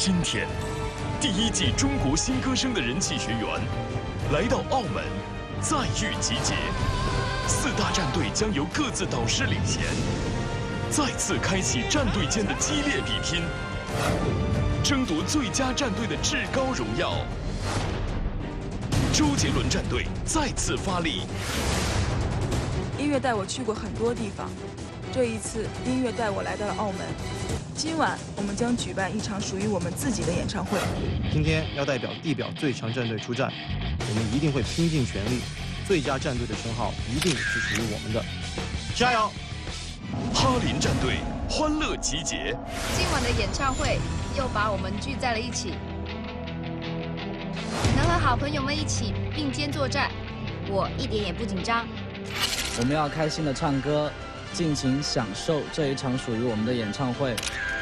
今天，第1季中国新歌声的人气学员来到澳门，再遇集结，4大战队将由各自导师领衔，再次开启战队间的激烈比拼，争夺最佳战队的至高荣耀。周杰伦战队再次发力。 音乐带我去过很多地方，这一次音乐带我来到了澳门。今晚我们将举办一场属于我们自己的演唱会。 今天要代表地表最强战队出战，我们一定会拼尽全力，最佳战队的称号一定是属于我们的，加油！ 哈林战队欢乐集结， 今晚的演唱会又把我们聚在了一起，能和好朋友们一起并肩作战，我一点也不紧张。 我们要开心的唱歌，尽情享受这一场属于我们的演唱会。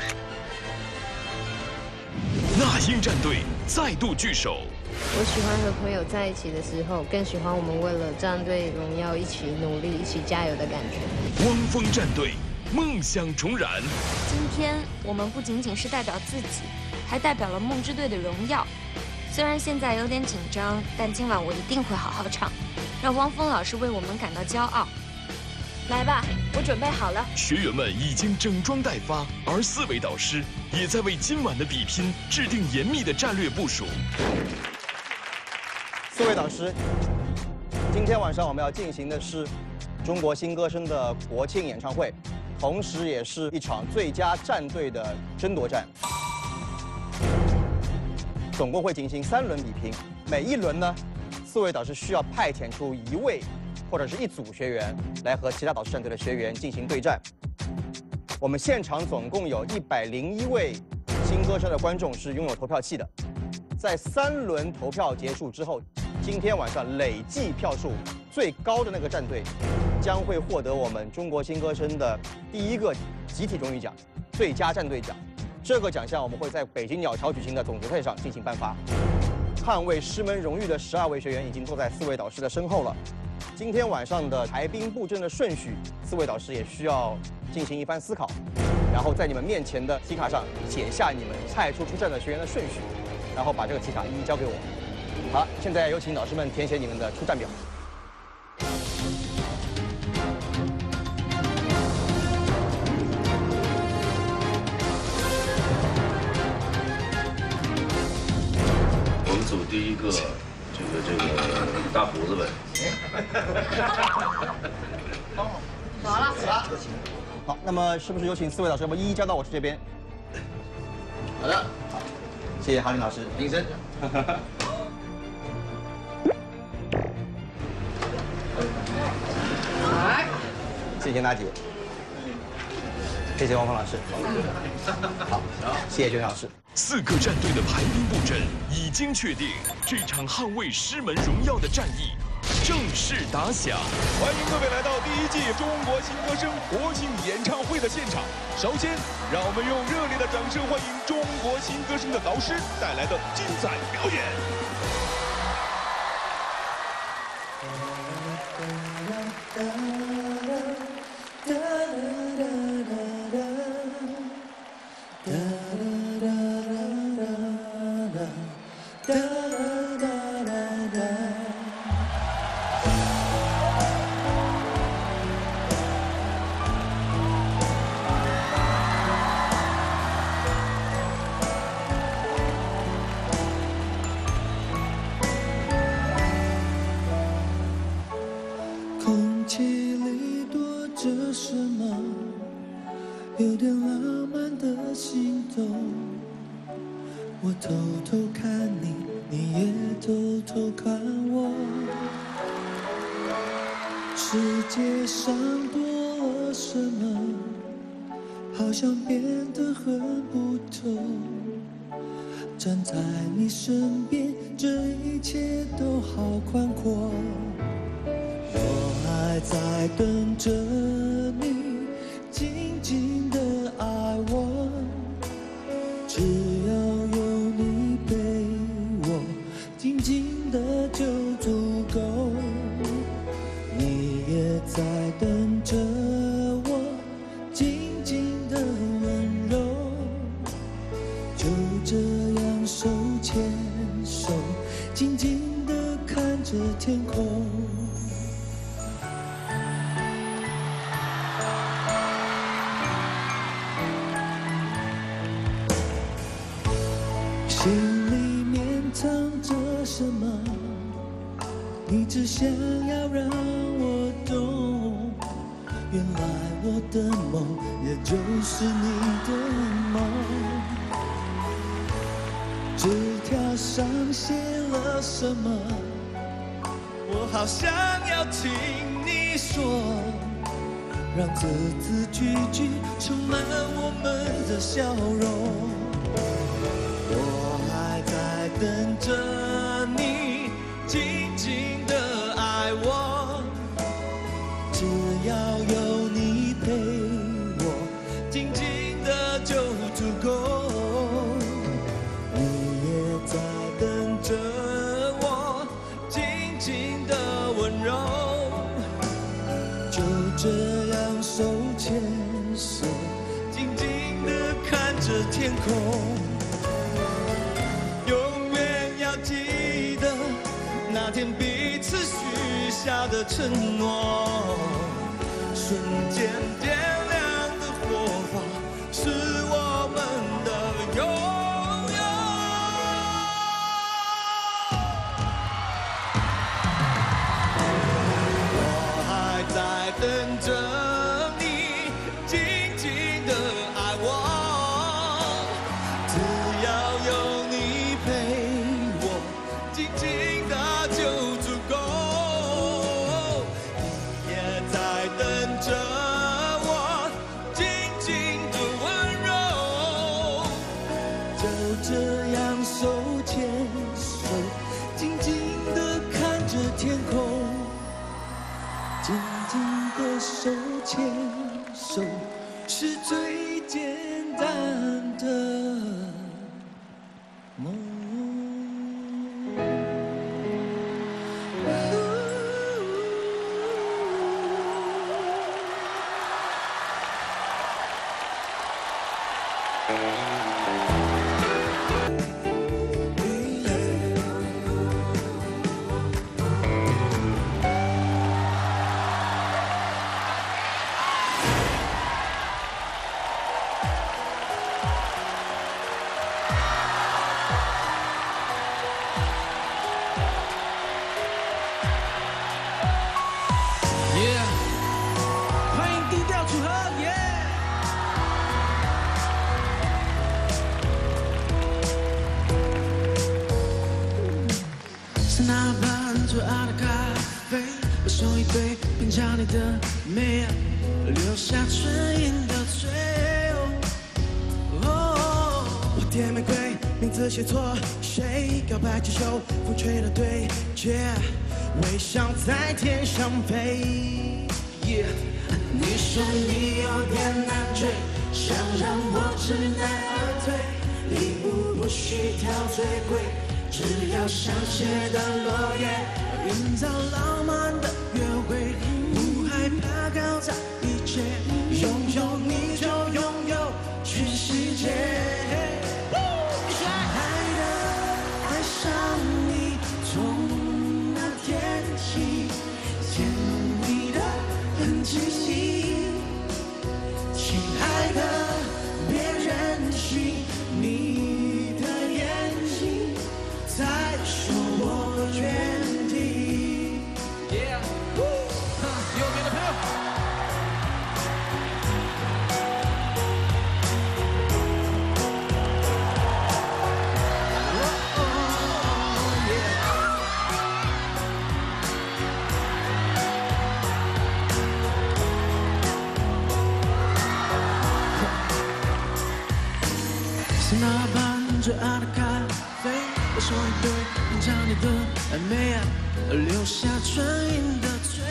那英战队再度聚首。 我喜欢和朋友在一起的时候，更喜欢我们为了战队荣耀一起努力、一起加油的感觉。 汪峰战队梦想重燃。 今天我们不仅仅是代表自己，还代表了梦之队的荣耀。虽然现在有点紧张，但今晚我一定会好好唱，让汪峰老师为我们感到骄傲。来吧，我准备好了。 学员们已经整装待发，而4位导师也在为今晚的比拼制定严密的战略部署。 4位导师，今天晚上我们要进行的是中国新歌声的国庆演唱会，同时也是一场最佳战队的争夺战。总共会进行3轮比拼，每一轮呢，4位导师需要派遣出1位或者是1组学员来和其他导师战队的学员进行对战。我们现场总共有101位新歌声的观众是拥有投票器的。在3轮投票结束之后，今天晚上累计票数最高的那个战队将会获得我们中国新歌声的第1个集体荣誉奖——最佳战队奖。这个奖项我们会在北京鸟巢举行的总决赛上进行颁发。捍卫师门荣誉的12位学员已经坐在4位导师的身后了。今天晚上的排兵布阵的顺序，4位导师也需要进行一番思考，然后在你们面前的题卡上写下你们派出战的学员的顺序，然后把这个题卡一一交给我。好，现在有请导师们填写你们的出战表。 我们组第1个，这个大胡子呗。 好了。 好，那么是不是有请4位导师，要不一一交到我这边？ 好的， 好，谢谢哈林老师， 领身。 来， 谢谢娜姐，谢谢汪峰老师，好，谢谢娟老师。 4个战队的排兵布阵已经确定，这场捍卫师门荣耀的战役正式打响。 欢迎各位来到第1季中国新歌声国庆演唱会的现场。首先，让我们用热烈的掌声欢迎中国新歌声的导师带来的精彩表演。 空气里躲着什么？有点浪漫的心动。我偷偷看你，你也偷偷看我。世界上多了什么？好像变得很不同。站在你身边，这一切都好宽阔。我还在等着你，静静的爱我。只要有你陪我，静静的就足够。你也在等着我，静静的温柔。就这牵手，静静地看着天空。心里面藏着什么？你只想要让我懂。原来我的梦，也就是你的梦。纸条上写了什么？我好想要听你说，让字字句句充满我们的笑容。我还在等着你静静的爱我，只要有你陪我，静静的就足够。你也在等着我静静的温柔，就这样手牵手，静静的看着天空。那天彼此许下的承诺，瞬间点亮的火花，是我们的永远。我还在等着你静静的爱我，只要有你陪我，静静的静静的手牵手，是最简单的梦。品尝你的美，留下唇印的嘴。我点玫瑰，名字写错，谁告白气球，风吹了对决，微笑在天上飞。你说你有点难追，想让我知难而退，礼物不需挑最贵，只要香榭的落叶，营造浪漫的约会。害怕搞砸一切，拥有你就拥有全世界。亲爱的，爱上你，从那天起，牵你的很仔细。亲爱的，别任性，你的眼睛在说我愿意。那般最爱的咖啡，我手一杯，品尝你的暧昧，留下唇印的嘴。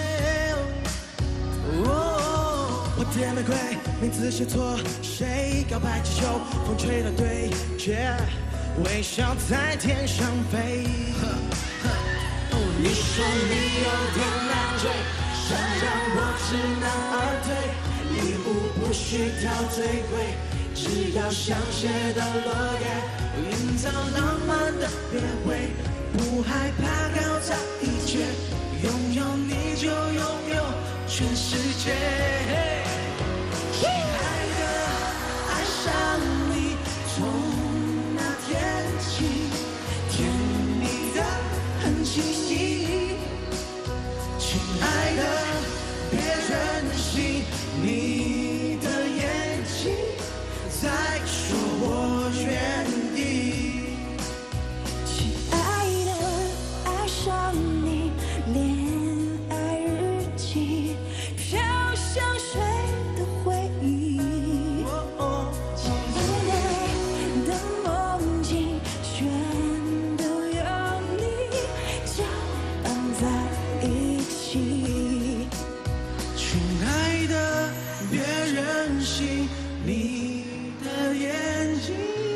我点玫瑰，名字写错，谁告白气球，风吹了对决，微笑在天上飞。你说你有点难追，想让我知难而退，礼物不需挑最贵。只要香榭的落叶， 营造浪漫的约会，不害怕搞砸一切，拥有你就拥有全世界。亲爱的，爱上你，从那天起，甜蜜的很清晰。亲爱的，别任性，你的眼睛在说我愿意。 亲爱的，爱上你，恋爱日记飘香水的回忆。亲爱的梦境全都有你搅拌在一起。 亲爱的，别任性，你的眼睛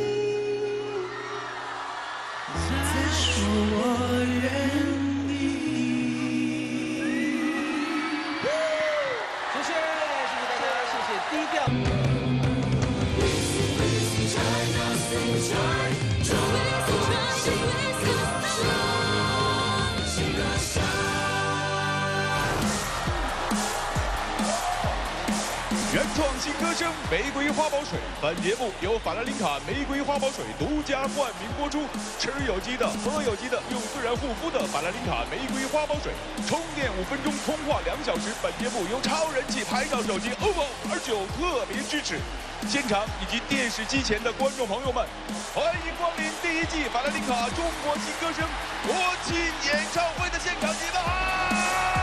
在说我愿意。 谢谢大家，谢谢低调。 原创新歌声《玫瑰花宝水》，本节目由法兰林卡玫瑰花宝水独家冠名播出。吃有机的、喝有机的，用自然护肤的法兰林卡玫瑰花宝水，充电5分钟，通话2小时。本节目由超人气拍照手机 OPPO R9特别支持。现场以及电视机前的观众朋友们，欢迎光临第1季法兰林卡中国新歌声国庆演唱会的现场，你们好！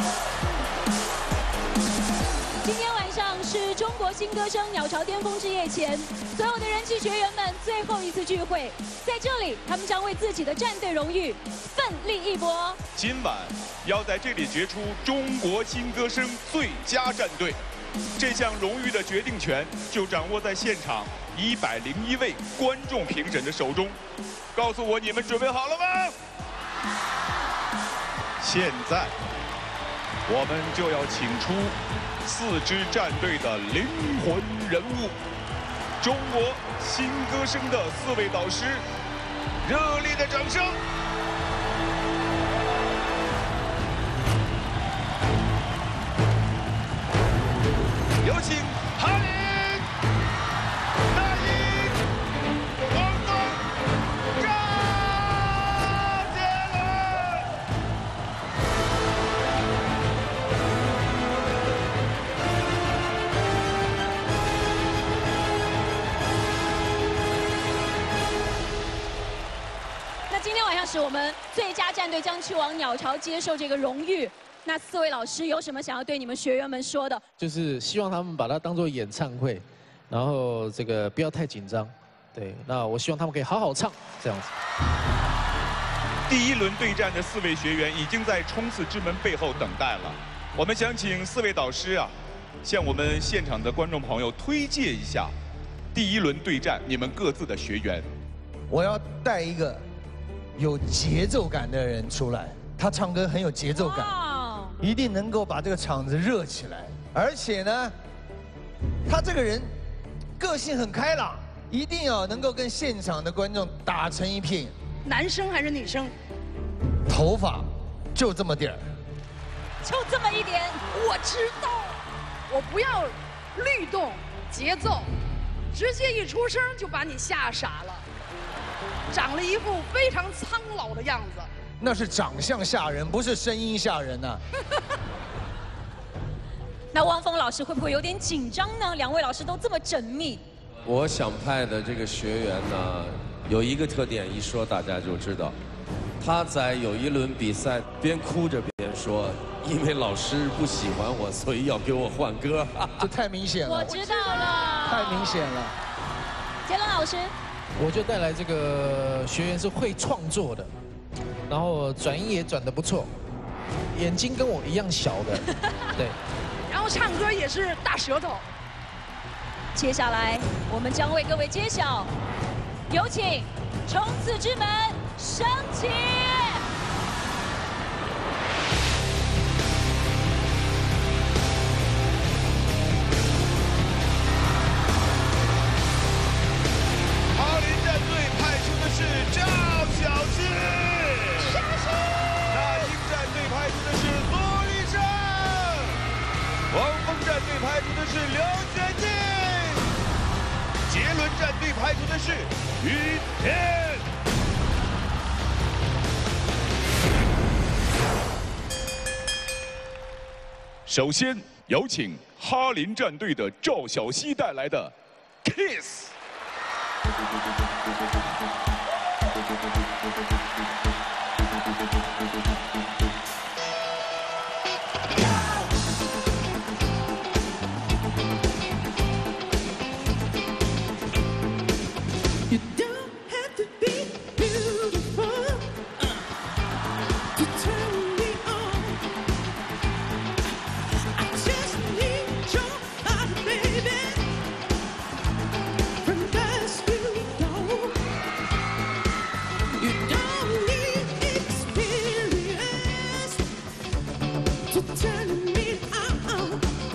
今天晚上是中国新歌声鸟巢巅峰之夜前，所有的人气学员们最后一次聚会，在这里，他们将为自己的战队荣誉奋力一搏。 今晚要在这里决出中国新歌声最佳战队，这项荣誉的决定权就掌握在现场101位观众评审的手中。告诉我，你们准备好了吗？现在，我们就要请出4支战队的灵魂人物，中国新歌声的4位导师，热烈的掌声！有请哈林、那英、王峰、赵杰伦。 那今天晚上是我们最佳战队将去往鸟巢接受这个荣誉。那4位老师有什么想要对你们学员们说的？ 就是希望他们把它当做演唱会，然后这个不要太紧张。对，那我希望他们可以好好唱，这样子。 第1轮对战的4位学员已经在冲刺之门背后等待了。我们想请4位导师啊，向我们现场的观众朋友推荐一下第1轮对战你们各自的学员。 我要带一个有节奏感的人出来，他唱歌很有节奏感，一定能够把这个场子热起来。而且呢，他这个人个性很开朗，一定要能够跟现场的观众打成一片。 男生还是女生？ 头发就这么点儿， 就这么一点。 我知道，我不要律动节奏，直接一出声就把你吓傻了，长了一副非常苍老的样子。 那是长相吓人，不是声音吓人呐。 那汪峰老师会不会有点紧张呢？2位老师都这么缜密。 我想派的这个学员呢，有一个特点，一说大家就知道，他在有一轮比赛边哭着边说，因为老师不喜欢我，所以要给我换歌。 这太明显了。 我知道了。 太明显了。 杰伦老师， 我就带来这个学员是会创作的，然后转音也转得不错，眼睛跟我一样小的，对。 然后唱歌也是大舌头。 接下来我们将为各位揭晓，有请冲刺之门升起。 哈林战队派战队派出的是雨天。首先有请哈林战队的赵小西带来的《Kiss》。 You don't have to be beautiful to turn me on. I just need your body, baby. From dusk till dawn. You don't need experience to turn me on.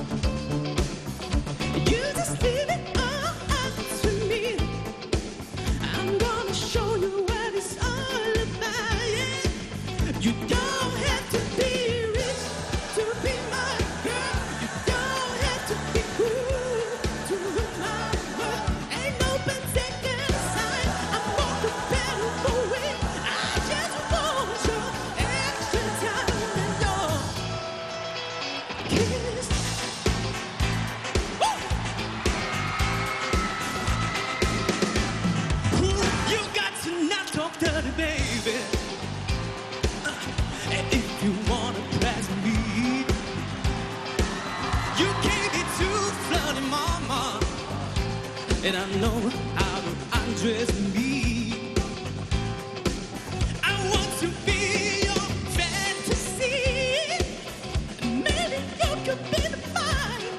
You just leave it all up to me. I'm gonna show you what it's all about, yeah. You don't have to be rich to be my girl. You don't have to be cool to rule my world. Ain't no particular sign. I'm more compatible with. I just want your extra time and your kiss. You got to not talk dirty, baby. And if you wanna press me, you can't be too flirty, mama. And I know how to undress me. I want to be your fantasy. Maybe you could be the mine.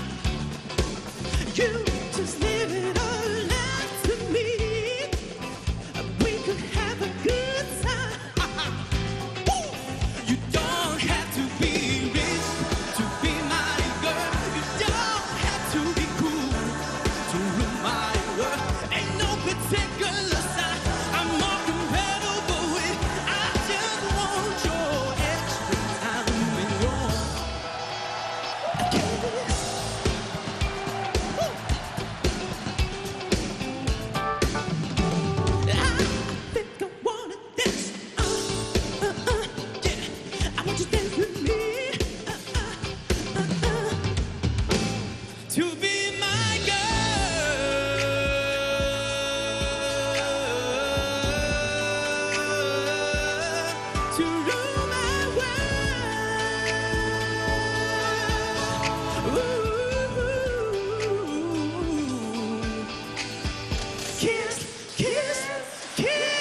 You just leave it all up to me. We could have a good time. You don't have to be rich to be my girl. You don't have to be cool to rule my world. Ain't no particular sign. I'm more compatible with. I just want your extra time and your kiss. I think I wanna dance. Yeah. I want you to dance with me. To be my girl. To rule my world. Ooh. Kiss, kiss, kiss.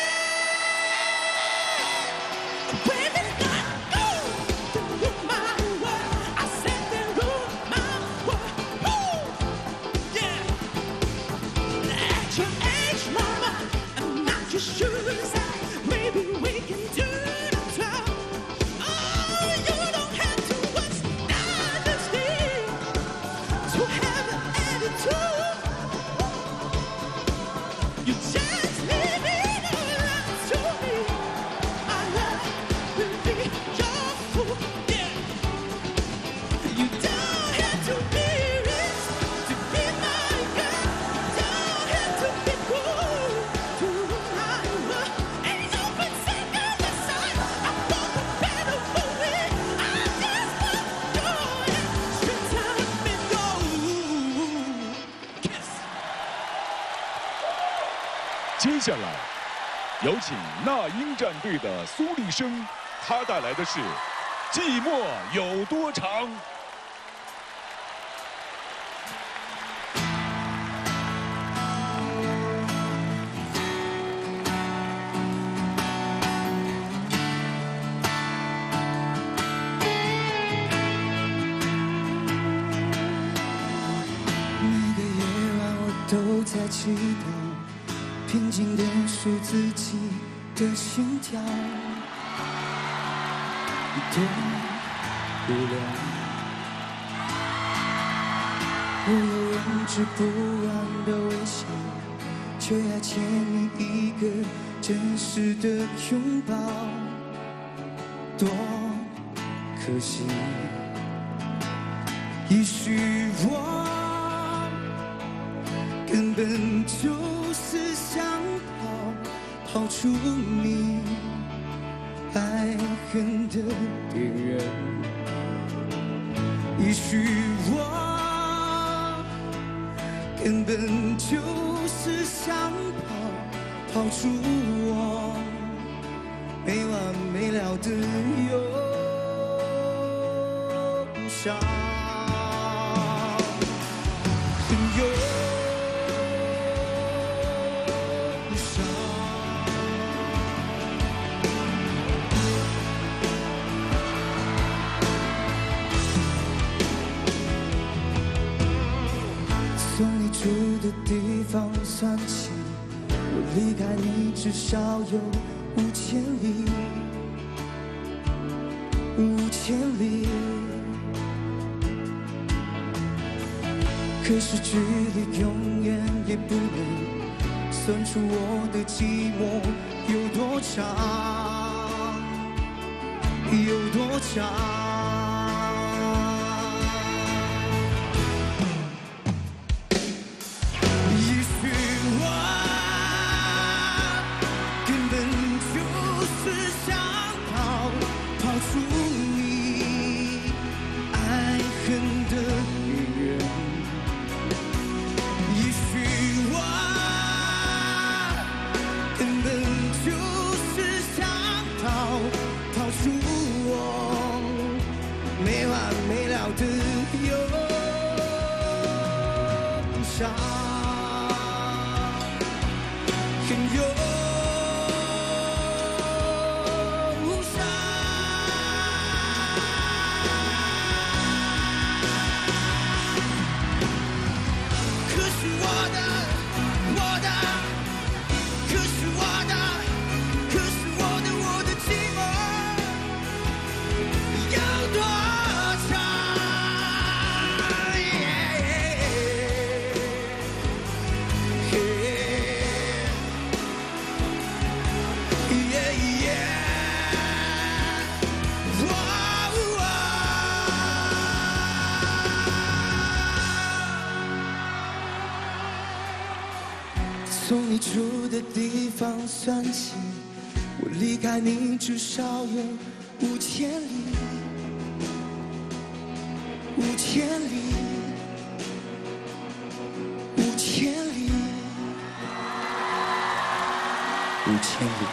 When it's not to rule my world, I said then rule my world. Ooh, yeah. At your age, mama, I'm not your shoes. Maybe we can do the talk. Oh, you don't have to understand to have an attitude. You just leave it all up to me. My love will be your fool, yeah. You don't have to be rich to be my girl. Don't have to be cool to rule my world. Ain't no particular sign. I'm more compatible with. I just want your extra time and your kiss. 接下来，有请那英战队的苏立生，他带来的是《寂寞有多长》。 每个夜晚我都在祈祷，平静的数自己的心跳，多无聊。我有忍制不完的微笑，却还欠你一个真实的拥抱，多可惜。也许我该根本就是想逃出你爱恨的边缘。也许我根本就是想跑出我没完没了的忧伤。从你住的地方算起，我离开你至少有5000里，5000里。可是距离永远也不能算出我的寂寞有多长，有多长。从你住的地方算起，我离开你至少有5000里，5000里，5000里，5000里。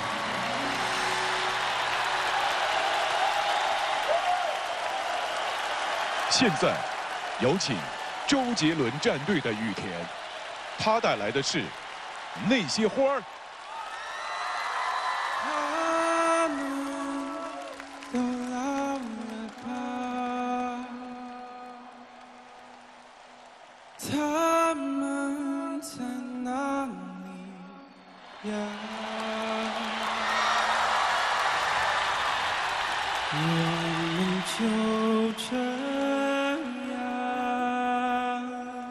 现在，有请周杰伦战队的羽田，他带来的是。那些花儿， 他们都老了吧？他们在哪里呀？我们就这样。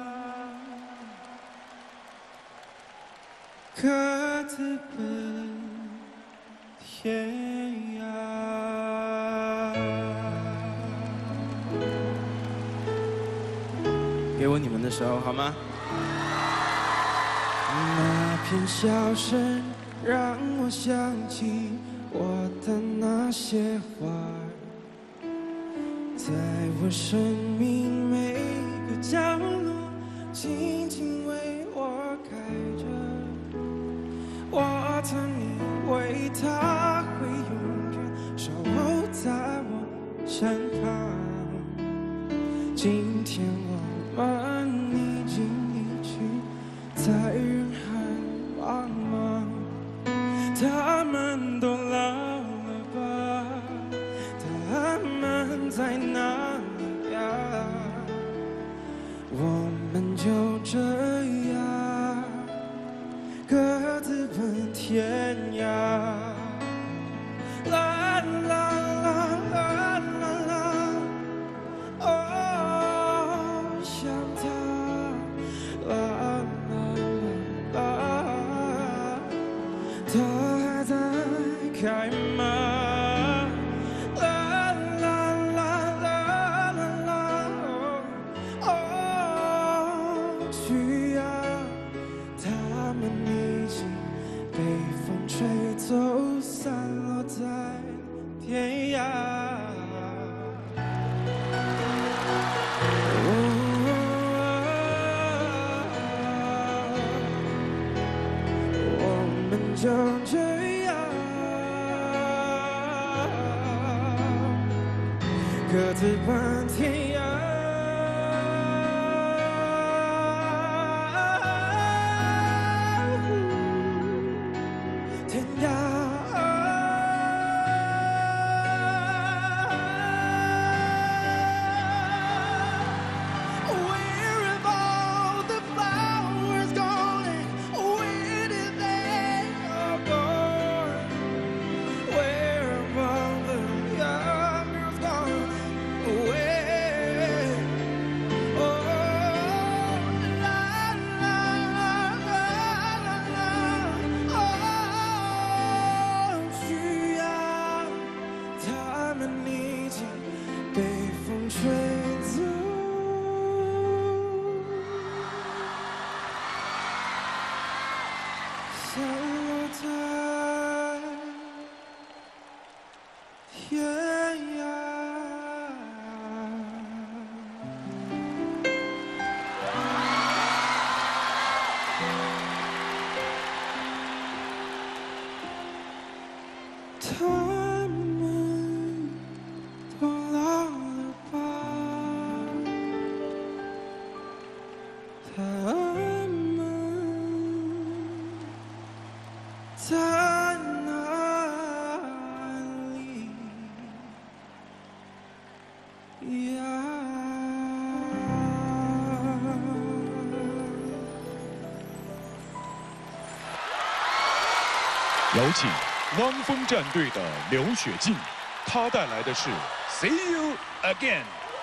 各自奔天涯。给我你们的时候好吗？那片笑声让我想起我的那些花，在我生命每个角落静静为我开着。我曾以为他会永远守候在我身旁，今天我们已经离去，在人海茫茫。他们都老了吧？他们在哪里呀？我们就这样各自奔天涯。啦啦啦啦啦啦，哦，想他，啦啦啦，他还在开吗？啦啦啦啦啦啦，哦，去呀， 就这样各自奔天涯。天涯。 他们都老了吧？他们在哪里呀？ 有请汪峰战队的刘雪静，她带来的是《See You Again》。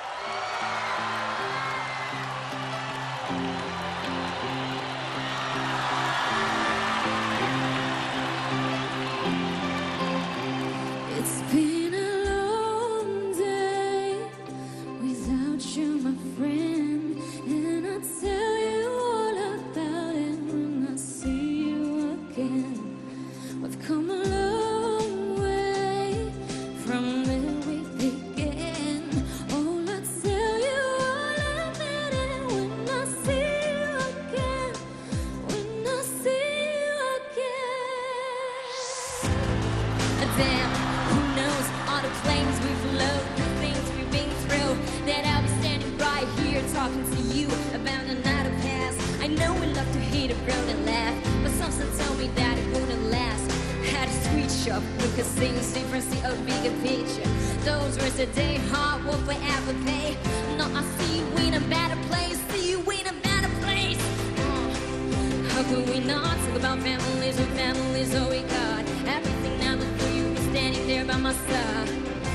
It's been a long day without you, my friend, and I'll tell you all about it when I see you again. We've come a long way from where we began. Oh, I'll tell you all about it when I see you again. When I see you again. Damn. Who knows all the planes we've flown, the things we've been through, that I'll be standing right here talking to you about another past. I know we love to hit a road and laugh, but something told me that it wouldn't last. Had to switch up, we could see different, see a bigger picture. Those words today hard won't forever pay. No, I see you in a better place, see you in a better place. How could we not talk about families and families? Oh, we got everything now before you were standing there by my side.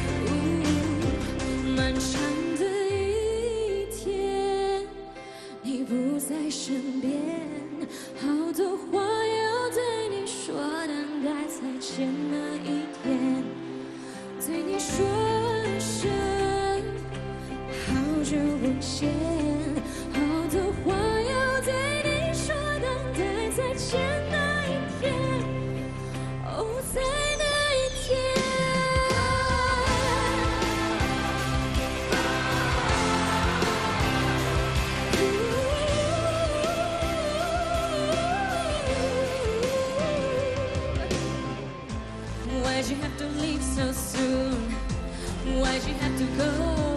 Ooh, 漫长的一天，你不在身边，好多话要对你说，等待再见那一天，对你说声好久不见，好多话要对你说，等待再见那一天，哦，在那一天。Why'd you have to leave so soon? Why'd you have to go?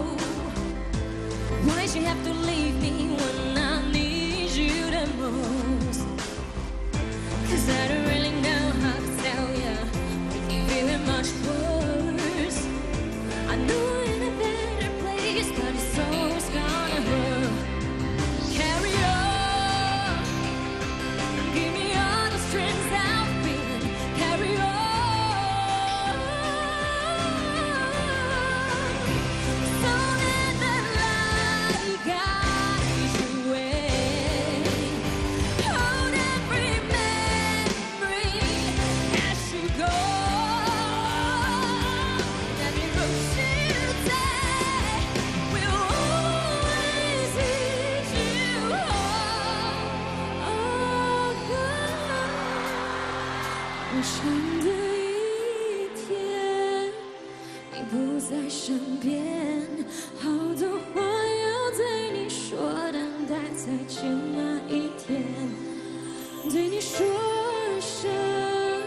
Why'd you have to leave me when I need you the most? 'Cause I don't really know how to tell you, you're feeling much worse. I know we're in a better place, but it's always gonna hurt. Carry on, give me all the strength I've been. Carry on, so that the light guides the way. Hold every memory as you go. Every road you take will always lead you home. Oh, God. 我长的一天，你不在身边，好多话要对你说，等待再见那一天，对你说声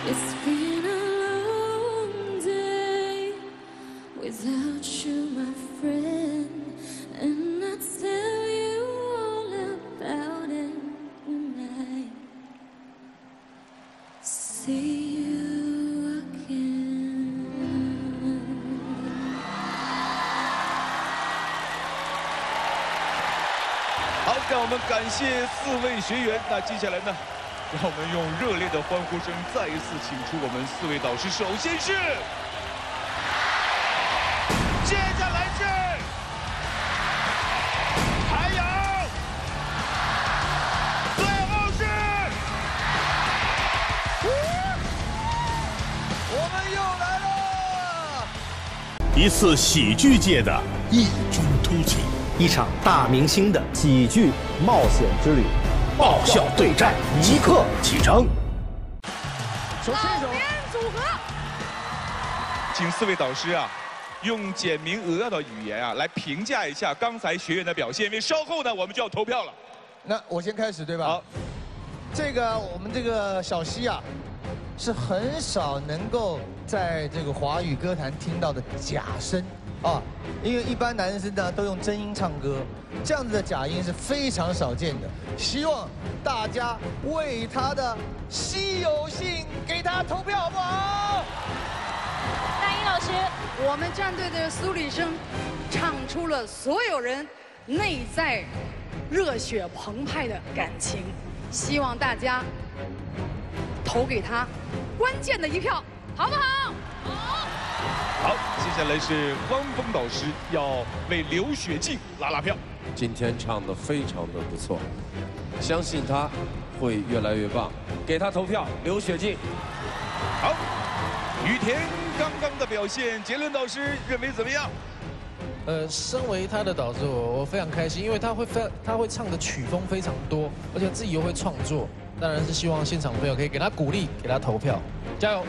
It's been a long day without you, my friend, and I'll tell you all about it when I see you again. 好，让我们感谢4位学员。那接下来呢，让我们用热烈的欢呼声再一次请出我们4位导师。首先是，接下来是海洋，最后是， 我们又来了！ 一次喜剧界的异军突起， 一场大明星的喜剧冒险之旅， 爆笑对战即刻启程。 老编组合， 请4位导师啊，用简明扼要的语言啊来评价一下刚才学员的表现，因为稍后呢我们就要投票了。 那我先开始对吧？ 好， 这个我们这个小溪啊，是很少能够在这个华语歌坛听到的假声啊，因为一般男生呢都用真音唱歌，这样子的假音是非常少见的。希望大家为他的稀有性给他投票，好不好？ 那英老师， 我们战队的苏丽生唱出了所有人内在热血澎湃的感情，希望大家投给他关键的一票，好不好？ 好，接下来是汪峰导师要为刘雪静拉票。 今天唱得非常的不错，相信他会越来越棒，给他投票，刘雪静。 好，雨田刚刚的表现，杰伦导师认为怎么样？ 身为他的导师，我非常开心，因为他会唱的曲风非常多，而且自己又会创作，当然是希望现场朋友可以给他鼓励，给他投票，加油！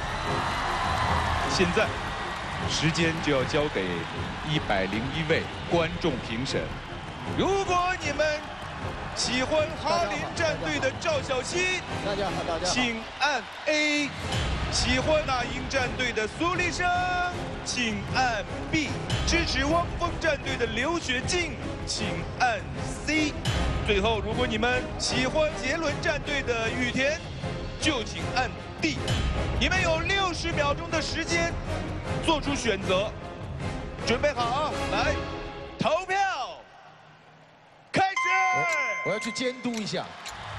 现在时间就要交给101位观众评审。如果你们喜欢哈林战队的赵小希， 大家好，大家好， 请按 A； 喜欢那英战队的苏丽生，请按 B； 支持汪峰战队的刘雪静，请按 C； 最后，如果你们喜欢杰伦战队的雨田，就请按 D。你们有60秒钟的时间做出选择，准备好啊！来，投票开始。 我要去监督一下，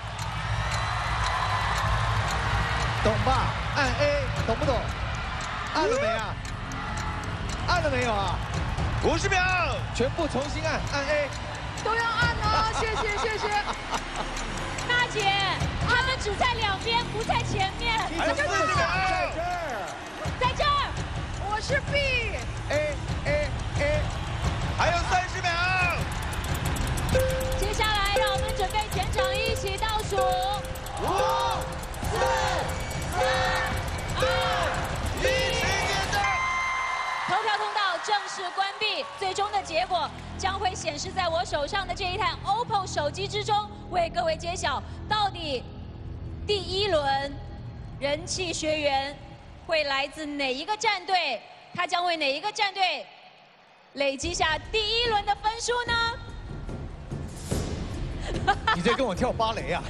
懂吧？按 A， 懂不懂？按了没啊？按了没有啊 ？50秒， 全部重新按，按 A。 都要按哦，谢谢谢谢。 娜姐，他们只在两边，不在前面。 还有40秒， 在这儿。 我是 B。 A。 还有30秒。 接下来，让我们准备全场一起倒数。5、4、3、2、1，投票通道正式关闭，最终的结果将会显示在我手上的这一台 OPPO 手机之中，为各位揭晓到底第1轮人气学员会来自哪一个战队，他将为哪一个战队累积下第1轮的分数呢？ 你在跟我跳芭蕾啊？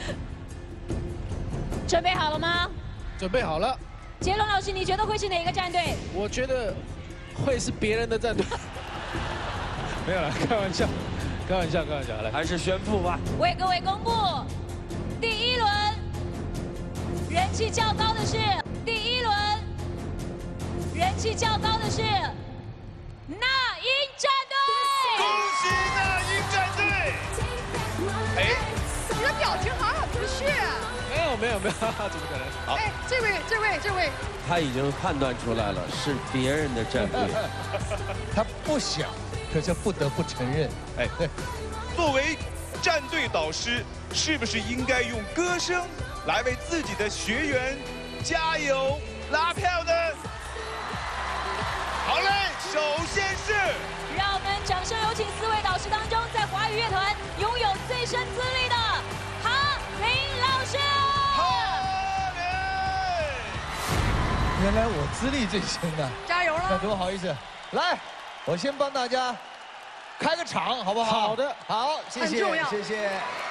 准备好了吗？ 准备好了。 杰伦老师，你觉得会是哪一个战队？ 我觉得会是别人的战队。没有了，开玩笑，开玩笑，开玩笑。来， 还是宣布吧。 为各位公布，第1轮人气较高的是第1轮人气较高的是那英战队。 恭喜那英战队！哎， 你的表情好不屑啊！ 没有，怎么可能？ 好， 哎，这位， 他已经判断出来了，是别人的战队。 他不想，可是不得不承认。 哎，作为战队导师，是不是应该用歌声来为自己的学员加油拉票呢？好嘞，首先是， 让我们掌声有请4位导师当中，在华语乐团拥有最深资历的哈林老师。 哈林。 原来我资历最深的， 加油了！ 那多好意思。来，我先帮大家开个场，好不好？ 好的， 好，谢谢，谢谢。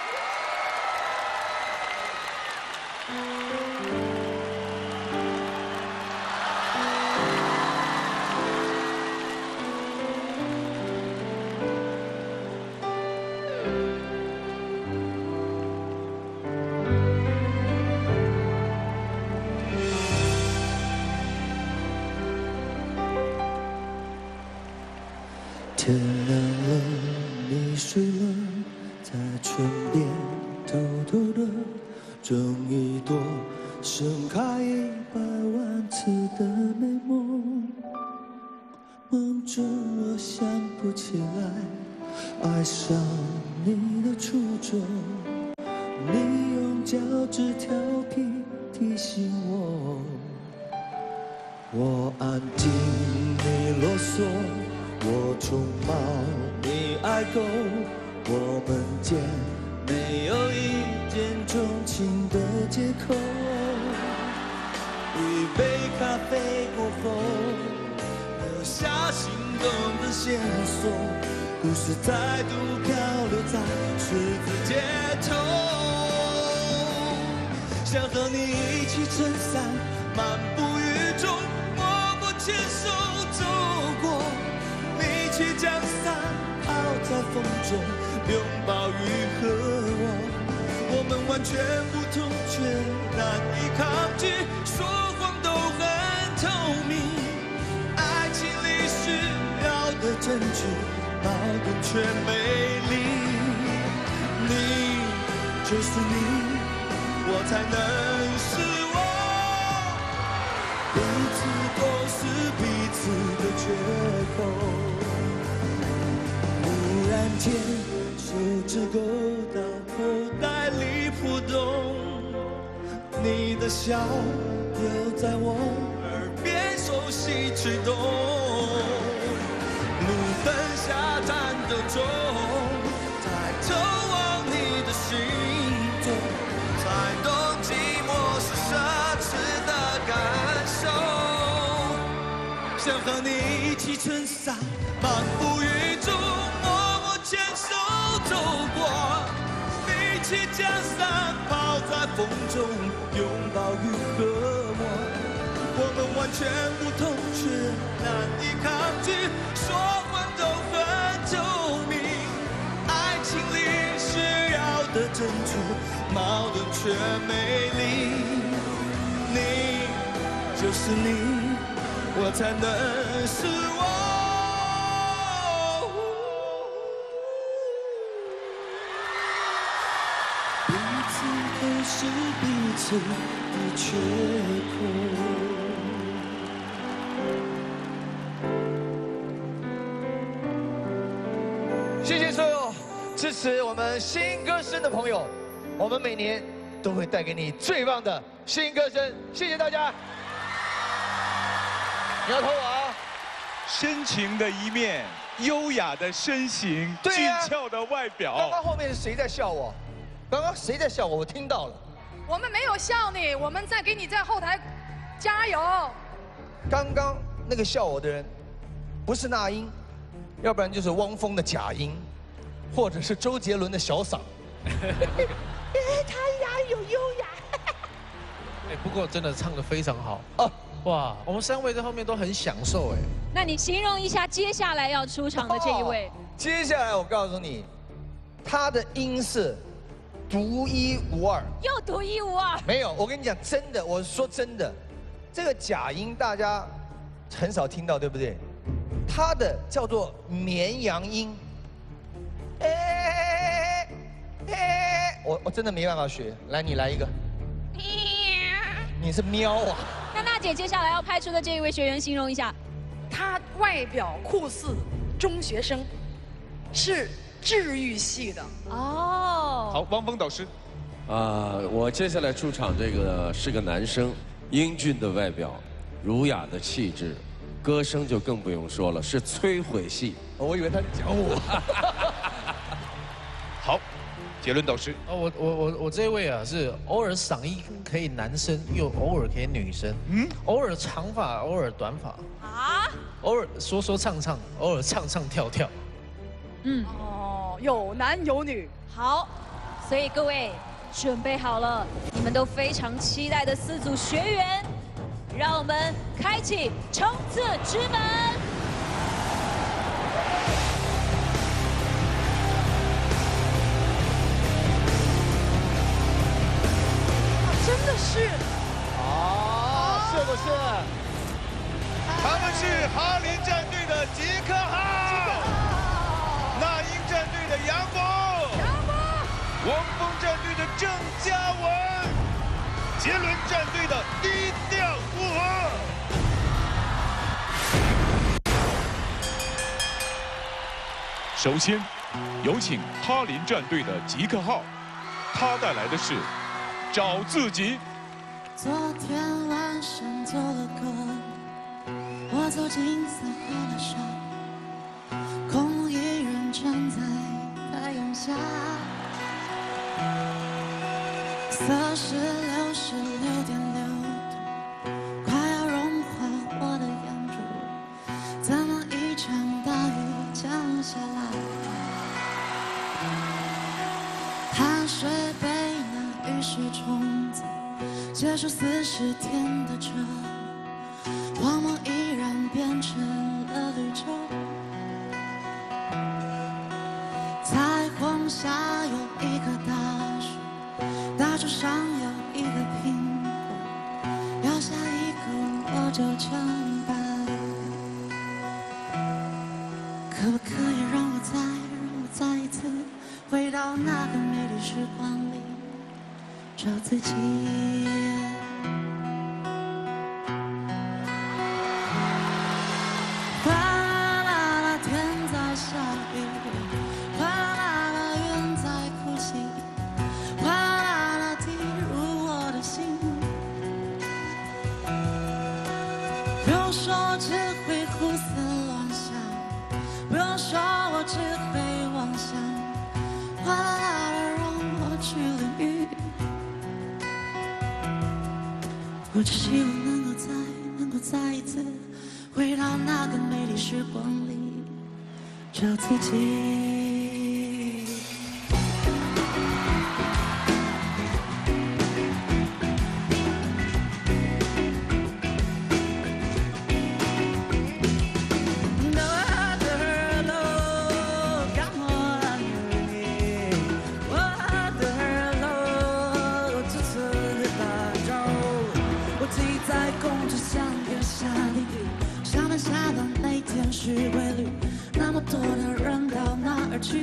天亮了，你睡了，在唇边偷偷的种一朵盛开100万次的美梦。忙着我想不起来爱上你的初衷，你用脚趾调皮提醒我，我安静你啰嗦，我宠冒你爱狗，我们间没有一见钟情的借口。一杯咖啡过后，留下心动的线索，故事再度漂流在十字街头。想和你一起撑伞，漫步雨中，默默牵手走过。你却将伞抛在风中，拥抱雨和我们完全不同，却难以抗拒，说谎都很透明，爱情里需要的证据，矛盾却美丽。你就是你，我才能是我，彼此都是彼此的缺口。突然间，手指勾到口袋里扑动，你的笑又在我耳边熟悉吹动。路灯下战斗中，抬头望你的行踪，才懂寂寞是奢侈的感受。想和你一起撑伞，漫步雨中，默默牵手走过。你却将伞抛在风中，拥抱雨和我们完全不同，却难以抗拒，说谎都很透明，爱情里需要的珍珠，矛盾却美丽。你就是你，我才能是我。彼此都是彼此的缺口。 谢谢所有支持我们新歌声的朋友，我们每年都会带给你最棒的新歌声，谢谢大家。你要投我啊！ 深情的一面，优雅的身形，俊俏的外表。 刚刚后面是谁在笑我？刚刚谁在笑我？我听到了。 我们没有笑你，我们在给你在后台加油。 刚刚那个笑我的人，不是那英，要不然就是汪峰的假音，或者是周杰伦的小嗓。 他呀有优雅。 哎，不过真的唱得非常好啊！哇，我们3位在后面都很享受哎。 那你形容一下接下来要出场的这一位。 接下来我告诉你，他的音色独一无二。 又独一无二？ 没有，我跟你讲真的，我说真的，这个假音大家很少听到，对不对？他的叫做绵羊音。我真的没办法学，来你来一个。你是喵啊？ 那娜姐接下来要派出的这一位学员，形容一下。 他外表酷似中学生，是治愈系的。 哦。 好，汪峰导师。 我接下来出场这个是个男生，英俊的外表，儒雅的气质，歌声就更不用说了，是摧毁系。 我以为他讲我。 好， 杰伦导师。 我这位啊是偶尔嗓音可以男生，又偶尔可以女生。偶尔长发，偶尔短发。啊？偶尔说唱，偶尔唱跳。 哦，有男有女。 好，所以各位准备好了，你们都非常期待的4组学员，让我们开启冲刺之门。 真的是， 是不是？ 他们是哈林战队的杰克号，那英战队的杨峰，汪峰战队的郑嘉文，杰伦战队的低调乌合。首先，有请哈林战队的杰克号，他带来的是《找自己》。 昨天晚上做了个，我走进撒哈拉沙，空一人站在太阳下，色是66.6度，快要融化我的眼珠，怎么一场大雨降下来？汗水被那雨水冲走，结束40天的车，荒漠依然变成了绿洲。彩虹下有一棵大树，大树上有一个苹果，咬下一口我就成败。可不可以让我再一次回到那个美丽时光里，找自己？哗啦啦啦，天在下雨，哗啦啦，云在哭泣，哗啦啦，滴入我的心。不用说，我只会胡思乱想；不用说，我只会妄想。哗啦啦啦，让我去淋雨。我只希望能够再一次回到那个美丽时光里，找自己。是规律，那么多的人到哪儿去？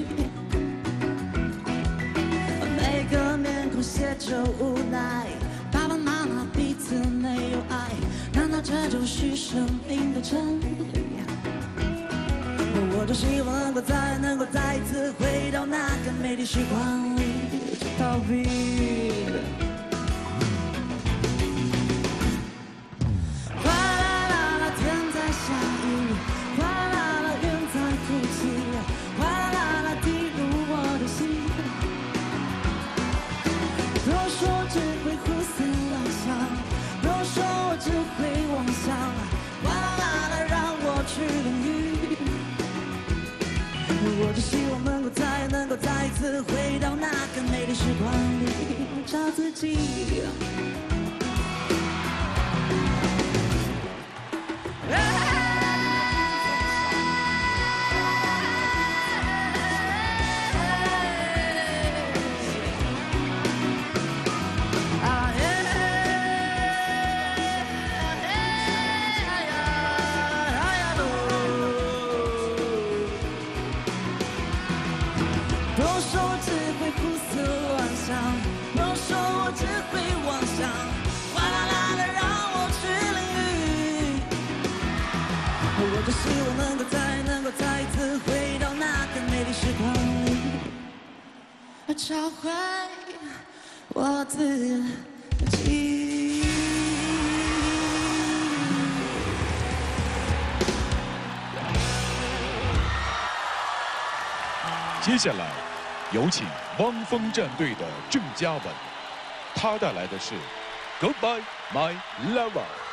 每个面孔写着无奈，爸爸妈妈彼此没有爱，难道这就是生命的真理？我多希望能够再一次回到那个美丽时光里，去逃避。我只希望能够再一次回到那个美丽时光里，找自己。我只希望能够再一次回到那个美丽时光里，找回我自己。 接下来，有请汪峰战队的郑嘉文，他带来的是《Goodbye My Lover》。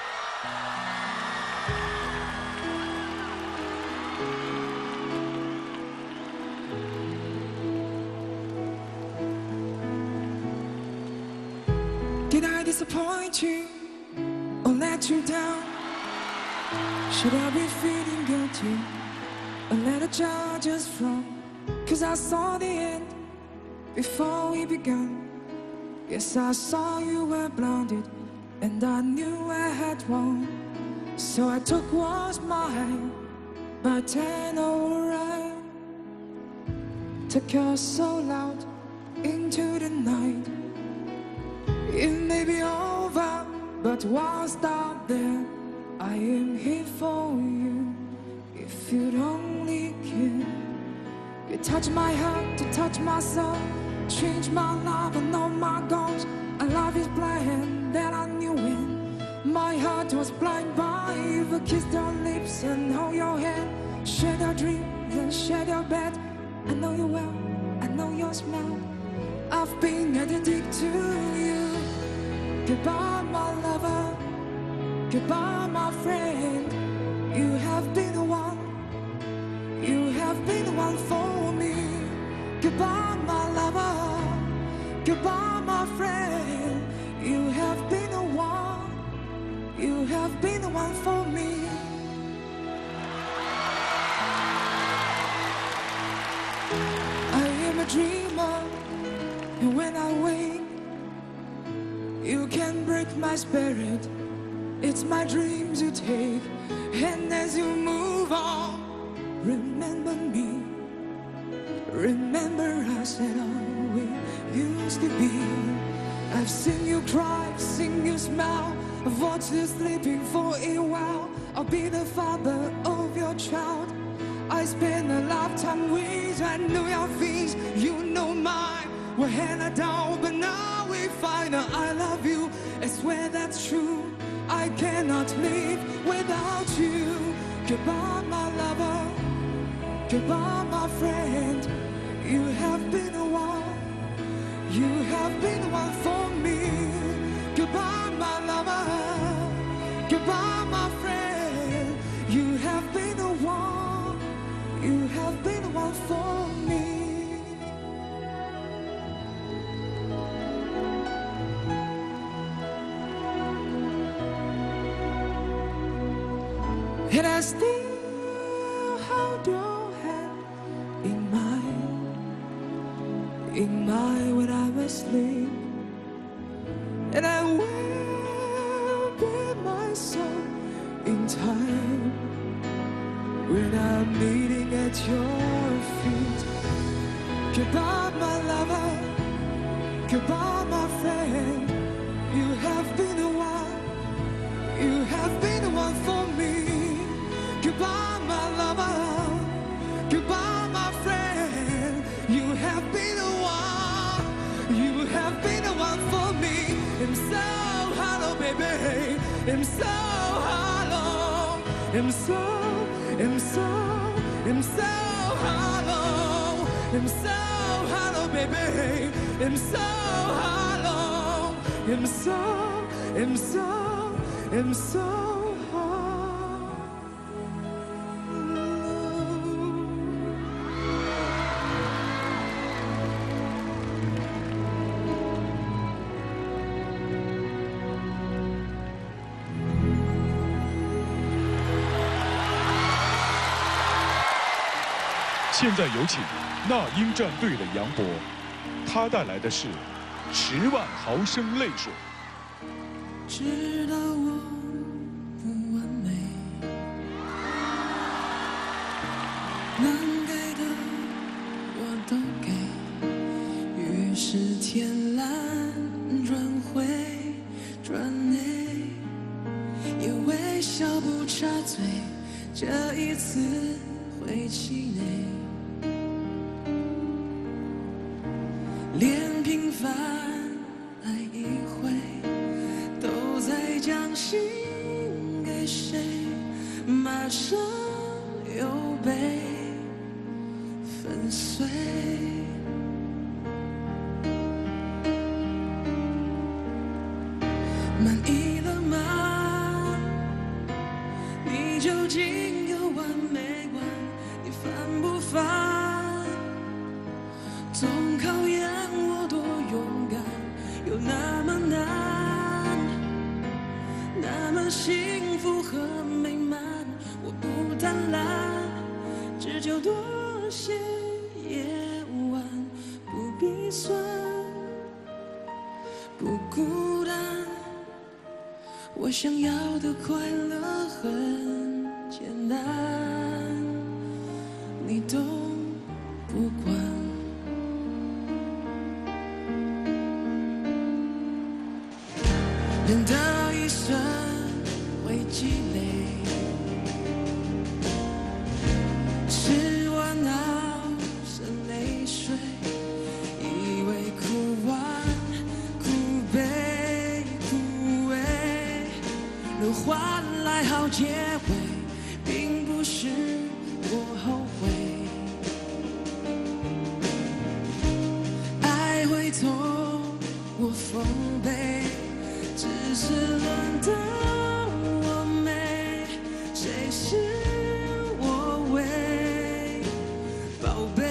Did I disappoint you or let you down? Should I be feeling guilty or let the judges frown? 'Cause I saw the end before we began. Yes, I saw you were blinded and I knew I had won. So I took what's mine, but 10 alright. Took your soul out into the night. It may be over, but whilst out there, I am here for you. If you'd only care, you touch my heart to touch my soul, change my life and all my goals. A life is blind that I knew when my heart was blind by you. Kissed your lips and hold your hand, shared your dreams and shared your bed. I know you well, I know your smell. I've been addicted to you. Goodbye, my lover. Goodbye, my friend. You have been the one. You have been the one for me. Goodbye, my lover. Goodbye, my friend. You have been the one. You have been the one for me. I am a dreamer, and when I wake, you can break my spirit. It's my dreams you take, and as you move on, remember me. Remember us and all we used to be. I've seen you cry, seen you smile. I've watched you sleeping for a while. I'll be the father of your child. I spent a lifetime with you. I know your fears, you know mine. We're headed down, but now we find out I love you. I swear that's true. I cannot live without you. Goodbye, my lover. Goodbye, my friend. You have been the one. You have been the one for me. Goodbye, my lover. Goodbye, my friend. You have been the one. You have been the one for me. And I still hold your hand in mine when I'm asleep. And I will give my soul in time when I'm kneeling at your feet. Goodbye, my lover. Goodbye, my friend. You have been the one. You have been the one for me. Goodbye, my lover. Goodbye, my friend. You have been the one. You have been the one for me. I'm so hollow, baby. I'm so hollow. I'm so hollow. I'm so hollow, baby. I'm so hollow. I'm so hollow. 现在有请那英战队的杨博，他带来的是10万毫升泪水。 知道我不完美，能给的我都给，于是天蓝转灰转黑，也微笑不插嘴，这一次会气馁。 连平凡爱一回，都在将心给谁，马上又被粉碎。 满意了吗？你究竟有完没完？你烦不烦？总考验我多勇敢，有那么难，那么幸福和美满。我不贪婪，只求多些夜晚，不必酸，不孤单。我想要的快乐很简单，你都不管。人的一生会积累，吃完熬剩泪水，以为哭完苦悲枯萎，能换来好结尾，并不是我后悔。爱会痛，我奉陪。只是轮到我没，谁是我唯宝贝？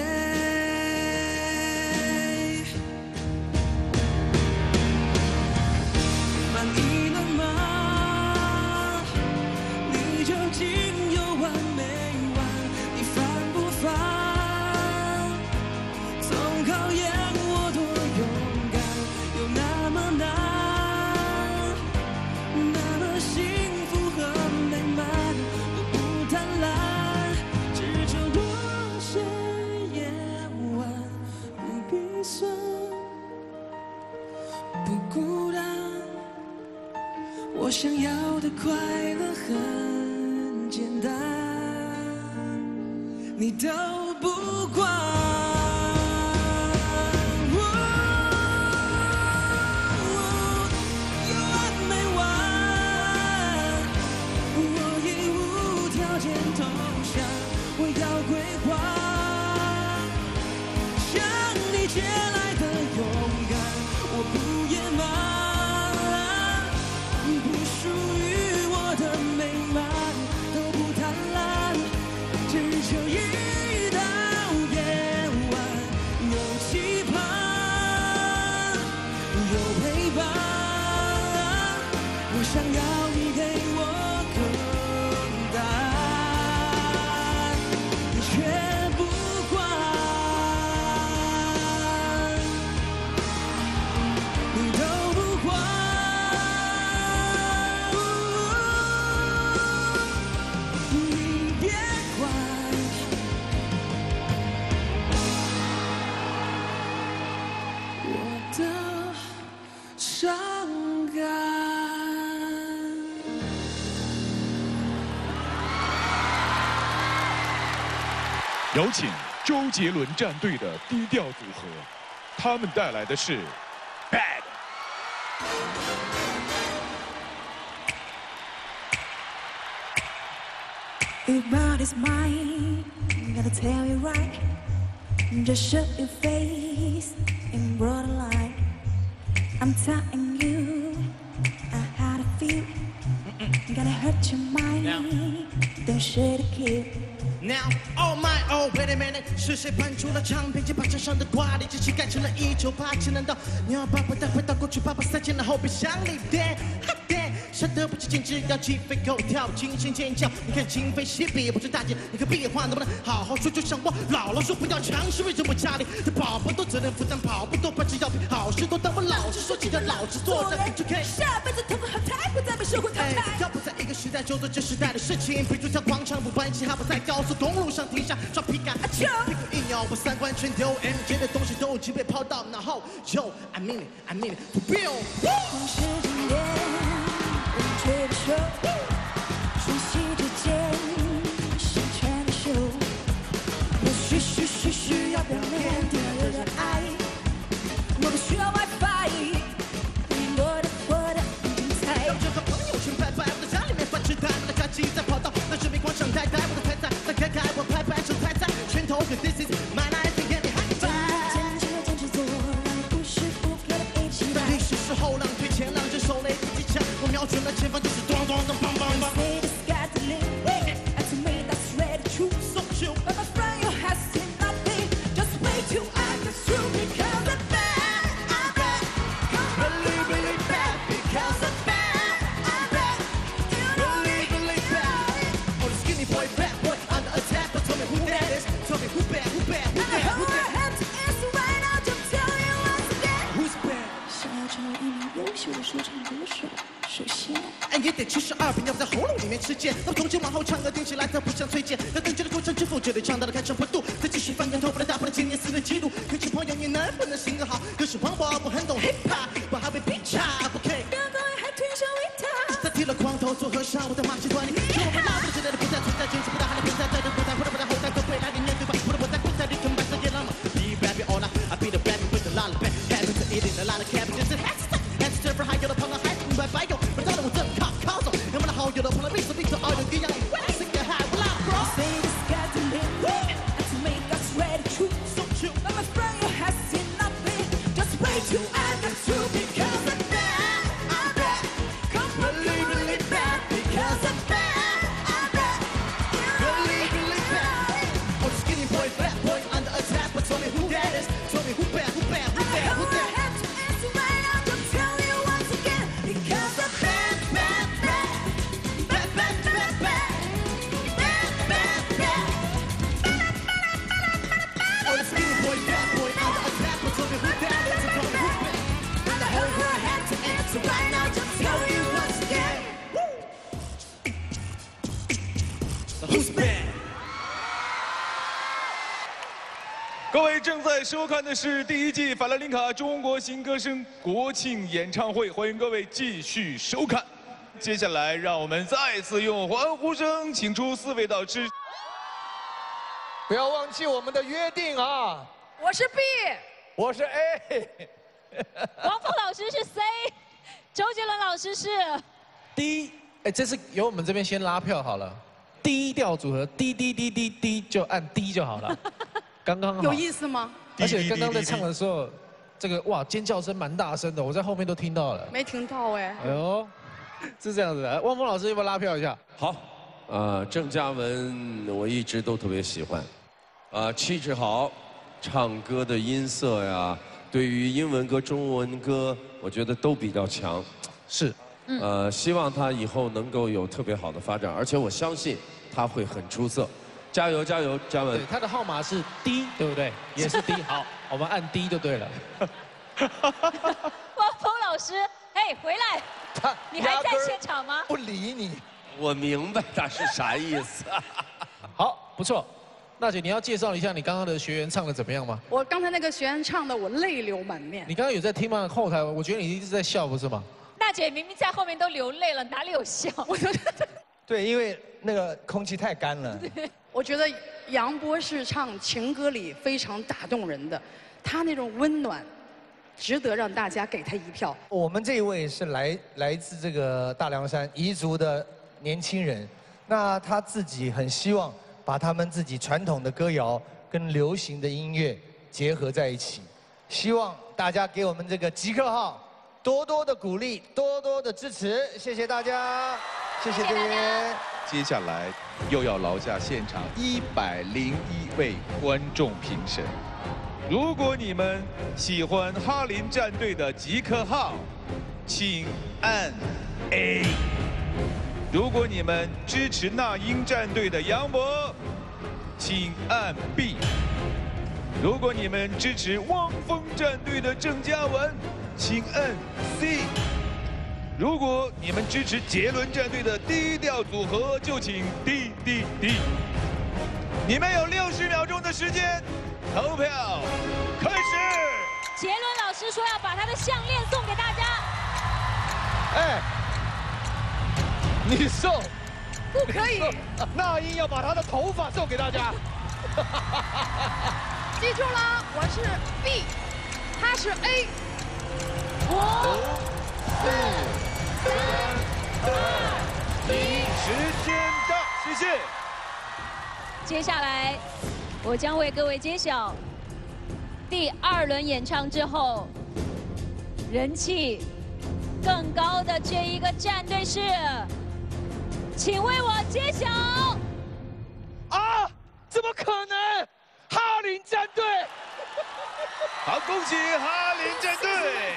满意了吗？你究竟有完没完？你烦不烦？总考验我多勇敢，有那么难。不孤单，我想要的快乐很简单，你都不管。有完没完？我已无条件投降，我要归还，向你借来的勇敢。我不野蛮，不属于我的美满，都不贪婪，只求一到夜晚有期盼，有陪伴。我想要你给我更大，你却不管。 有请周杰伦战队的低调组合，他们带来的是《Bad》。 Your body's mine, gotta tell you right. Just show your face in broad light. I'm telling you, I how to feel. Gotta hurt your mind, don't shed a kill. Now, oh my, oh wait a minute， 是谁搬出了唱片机，把身上的挂历机器改成了1987？难道你要把我带回到过去，把我塞进了后备箱里？傻得不起劲，只要鸡飞狗跳，惊声尖叫。你看今非昔比，不是大姐，你个屁话能不能好好说？就像我姥姥说，不要强势，为什么家里的宝宝都责任负担，跑步都把只要比好事多。当我老实说，只要老实做人就可以。 下辈子同个好台，不再被社会淘汰。 要不在一个时代就做这时代的事情，比如跳广场舞、班机，还不在高速公路上停下抓皮杆。屁股一扭，我三观全丢 ，MJ 的东西都已经被抛到脑后。Yo, I mean it, I mean it, for real。 同时经典。吹的手，瞬息之间，心全的秀。我需要表面第二的爱，我不需要 WiFi， 我的精彩。 让这个朋友圈拜拜，我在家里面翻吃蛋，我的假期在跑道，在人民广场呆呆，我的太太在开开，我拍拍手拍在拳头和 This is my life， 给你嗨翻。 坚持做，不是不可的一起来。 历史是后浪推前浪。 世界。那么从今往后唱歌听起来它不像崔健，在等待的过程之后，绝对唱到了开场不度，再继续翻跟头，不能打破了今年4的记录。年轻朋友，你能不能行个好？可是王宝不很懂 hip hop， 我还会劈叉，不 K。再剃了光头做和尚，我的马戏团里，就我们拉不之类的不再存在，坚持不到还能变在，在的不在，或者不在后代，和未来的面对吧，或者不在不在，你肯摆这些浪漫。Be rapping all night, I be the rapping with a lullaby, happy to eating a lot of cabbages and hats to every high 有的朋友还不拜拜哟，不知道我正靠靠走，有没有好友的朋友，彼此彼此爱的一样，我来 sing the high, what up, bro? Say this got to live and to make us ready true. So true. But my friend, you have seen nothing. Just wait till I get through because I'm bad. I'm bad. Come believe, believe that because I'm bad. I'm bad. Believe, believe that. Oh, the skinny boy, fat boy under attack, but tell me who that is. Tell me who bad, who bad, who bad, who bad. Who's bad? 各位正在收看的是第1季法兰林卡中国新歌声国庆演唱会，欢迎各位继续收看。接下来，让我们再次用欢呼声请出4位导师。 不要忘记我们的约定啊！ 我是 B， 我是 A。 王峰老师是 C， 周杰伦老师是 D。哎，这次由我们这边先拉票好了。低调组合 D D D D D 就按 D 就好了，刚刚好。 有意思吗？ 而且刚刚在唱的时候，这个哇尖叫声蛮大声的，我在后面都听到了。 没听到哎。 哎呦，是这样子的。汪峰老师要不要拉票一下？ 好，郑嘉文我一直都特别喜欢，气质好，唱歌的音色呀，对于英文歌、中文歌，我觉得都比较强。 是。 希望他以后能够有特别好的发展，而且我相信他会很出色，加油加油，嘉文！ 对，他的号码是 D， 对不对？也是 D， 好，我们按 D 就对了。 汪峰老师，哎，回来！你还在现场吗？ 不理你。 我明白他是啥意思。 好，不错。娜姐，你要介绍一下你刚刚的学员唱的怎么样吗？ 我刚才那个学员唱的，我泪流满面。 你刚刚有在听吗？后台，我觉得你一直在笑，不是吗？ 娜姐明明在后面都流泪了，哪里有笑？ 对，因为那个空气太干了。 我觉得杨博士唱情歌里非常打动人的，他那种温暖，值得让大家给他一票。 我们这一位是来自这个大凉山彝族的年轻人，那他自己很希望把他们自己传统的歌谣跟流行的音乐结合在一起，希望大家给我们这个极客号多多的鼓励，多多的支持，谢谢大家，谢谢队员。 接下来又要劳驾现场101位观众评审。如果你们喜欢哈林战队的极客号，请按 A； 如果你们支持那英战队的杨博，请按 B； 如果你们支持汪峰战队的郑嘉文，请按 C。如果你们支持杰伦战队的低调组合，就请 D D D。你们有60秒钟的时间，投票开始。 杰伦老师说要把他的项链送给大家。 哎，你送？ 不可以。 那英要把他的头发送给大家。 记住了，我是 B， 他是 A。5、4、3、2、1， 时间到，谢谢。 接下来，我将为各位揭晓第2轮演唱之后人气更高的这一个战队是，请为我揭晓。 啊！怎么可能？哈林战队！ 好，恭喜哈林战队！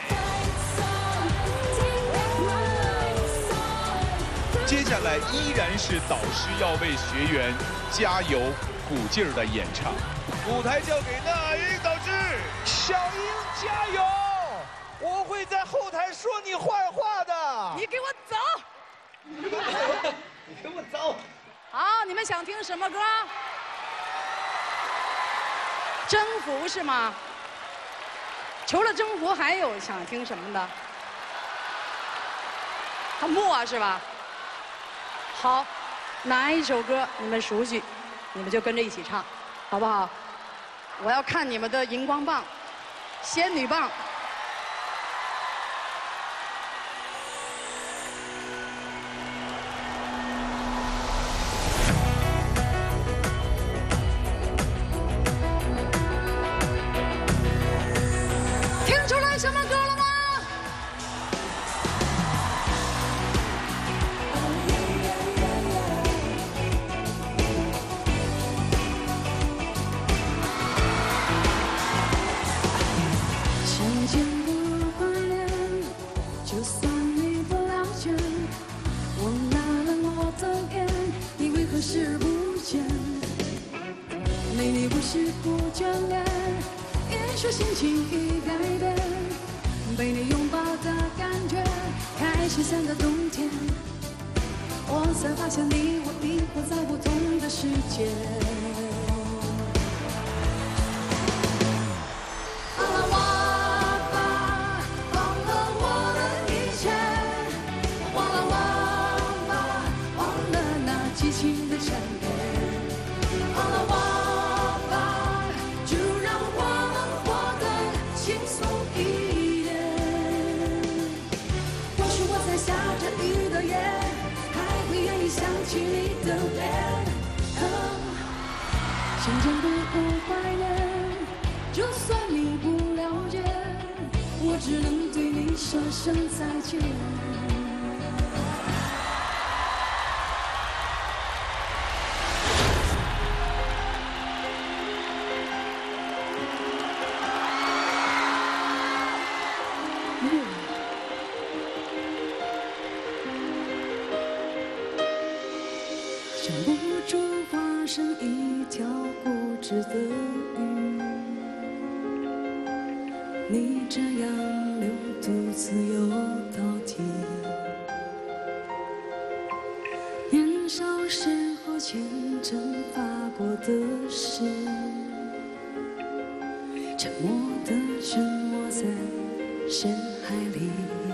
接下来依然是导师要为学员加油鼓劲儿的演唱，舞台交给那英导师。 小英加油！我会在后台说你坏话的。 你给我走！ 你给我想听什么歌？征服是吗？除了征服，还有想听什么的？默是吧？好，哪一首歌你们熟悉，你们就跟着一起唱，好不好？我要看你们的荧光棒、仙女棒。听出来什么歌了吗？ 相见不如怀念，就算你不了解，我拿了我的眼，你为何视而不见？没你不是不眷恋，也许心情已改变，被你拥抱的感觉，开始像个冬天。我才发现你我已活在不同的世界。激情的缠绵，忘了我吧，就让我们活得轻松一点。或许我在下着雨的夜，还会愿意想起你的脸。相见不如怀念，就算你不了解，我只能对你说声再见。忍不住化身一条固执的鱼，你这样流独自游到底。年少时候虔诚发过的誓，沉默地沉没在深海里，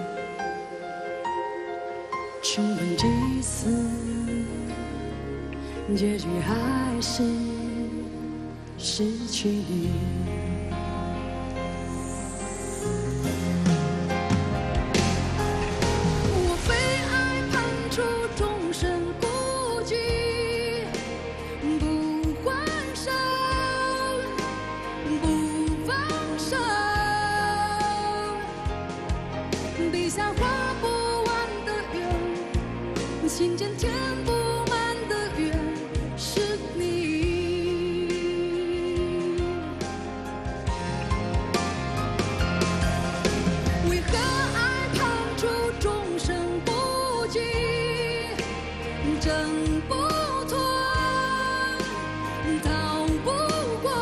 重温几次。结局还是失去你。我被爱判处终身孤寂，不还手，不放手，笔下画不完的圆，心间填不满的缘。是你，为何爱判处终生不羁，挣不脱，逃不过，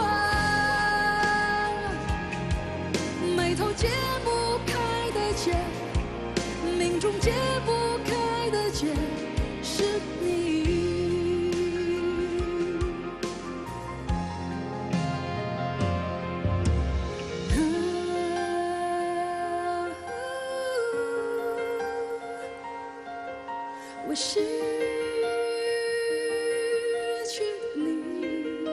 眉头解不开的结，命中解不开的结，是你。我失去你，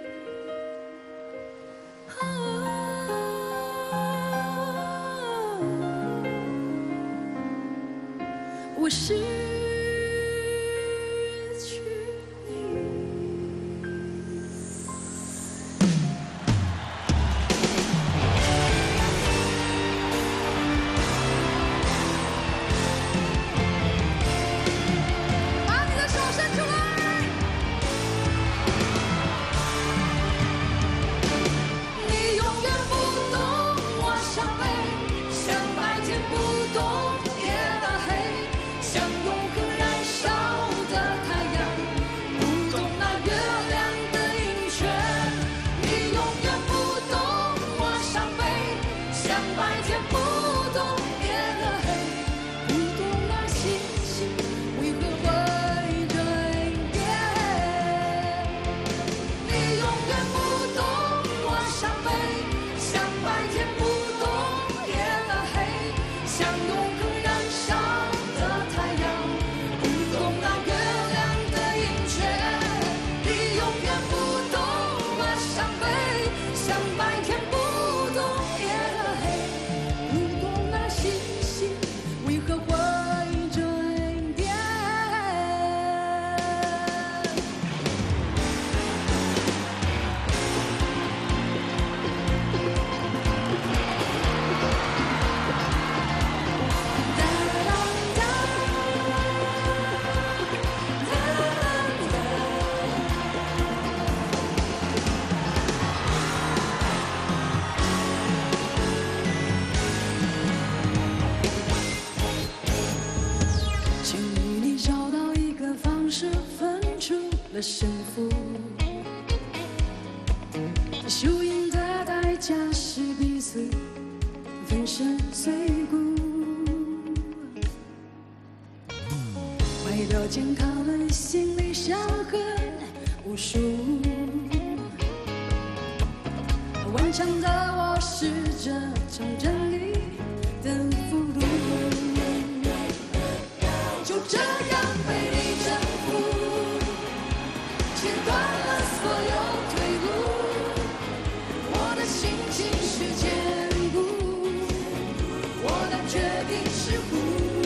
我失去你。你永远不懂我伤悲，像白天不懂夜的黑，像永了胜负。输赢的代价是彼此粉身碎骨。外表健康了，心里伤痕无数。顽强的我试着从真理的俘虏，就这样被你征服，切断了所有退路。我的心情是坚固，我的决定是糊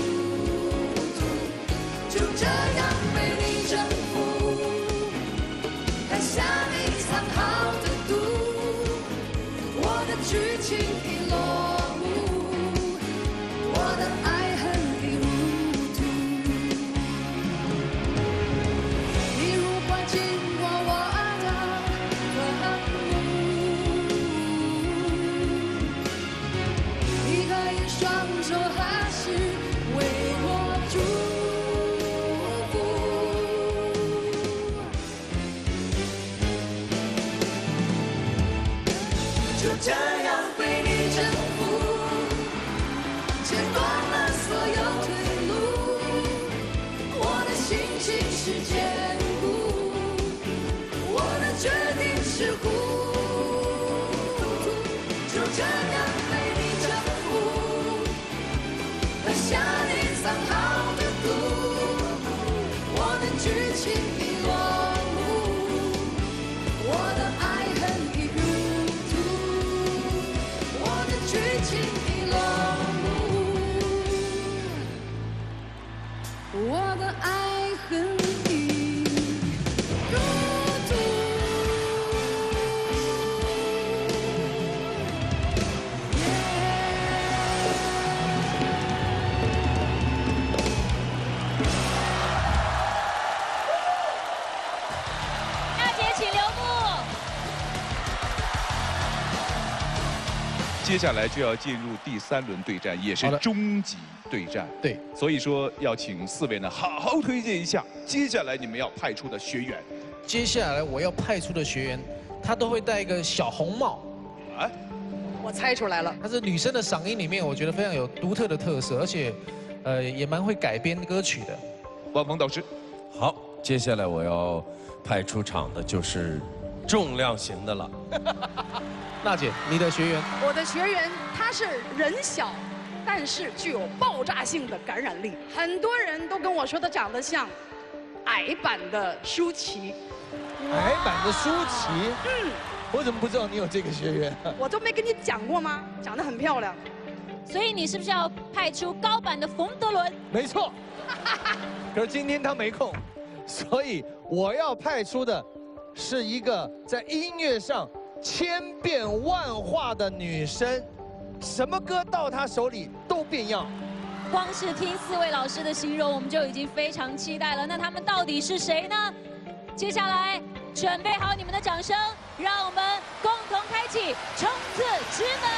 涂，就这样被你征服，喝下你藏好的毒。我的剧情已落幕，我的爱恨已入土。你如果经过我的坟墓，你可以双手合十为我祝福。就这样被你征服，切断了所有退路。我的心情是坚固，我的决定是糊涂。就这样被你征服，喝下你藏好的毒。我的剧情已落幕，我的爱恨已入剧情已落幕，我的爱恨已入土。 大姐，请留步。 接下来就要进入第3轮对战，也是终极对战。 对， 所以说要请4位呢好好推荐一下接下来你们要派出的学员。 接下来我要派出的学员，他都会戴一个小红帽。 啊， 我猜出来了， 他是女生的嗓音里面，我觉得非常有独特的特色，而且，也蛮会改编歌曲的。 汪峰导师， 好，接下来我要派出场的就是重量型的了。 娜姐，你的学员？ 我的学员他是人小，但是具有爆炸性的感染力。很多人都跟我说他长得像矮版的舒淇。 矮版的舒淇？嗯，我怎么不知道你有这个学员？ 我都没跟你讲过吗？长得很漂亮。 所以你是不是要派出高版的冯德伦？ 没错。可是今天他没空，所以我要派出的是一个在音乐上千变万化的女生，什么歌到她手里都变样。 光是听4位老师的形容，我们就已经非常期待了。那他们到底是谁呢？接下来准备好你们的掌声，让我们共同开启冲刺之门。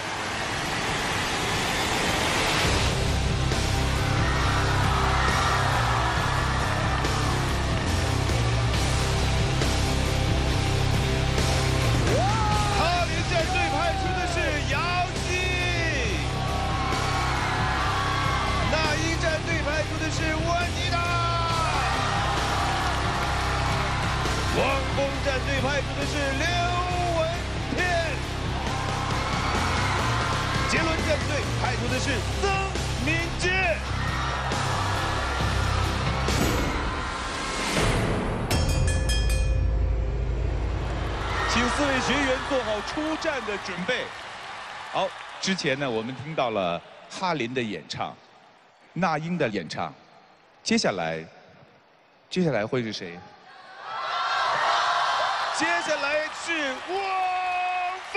是温妮达，汪峰战队派出的是刘文片，杰伦战队派出的是曾敏杰。请4位学员做好出战的准备。好，之前呢，我们听到了哈林的演唱。那英的演唱，接下来会是谁？接下来是汪峰。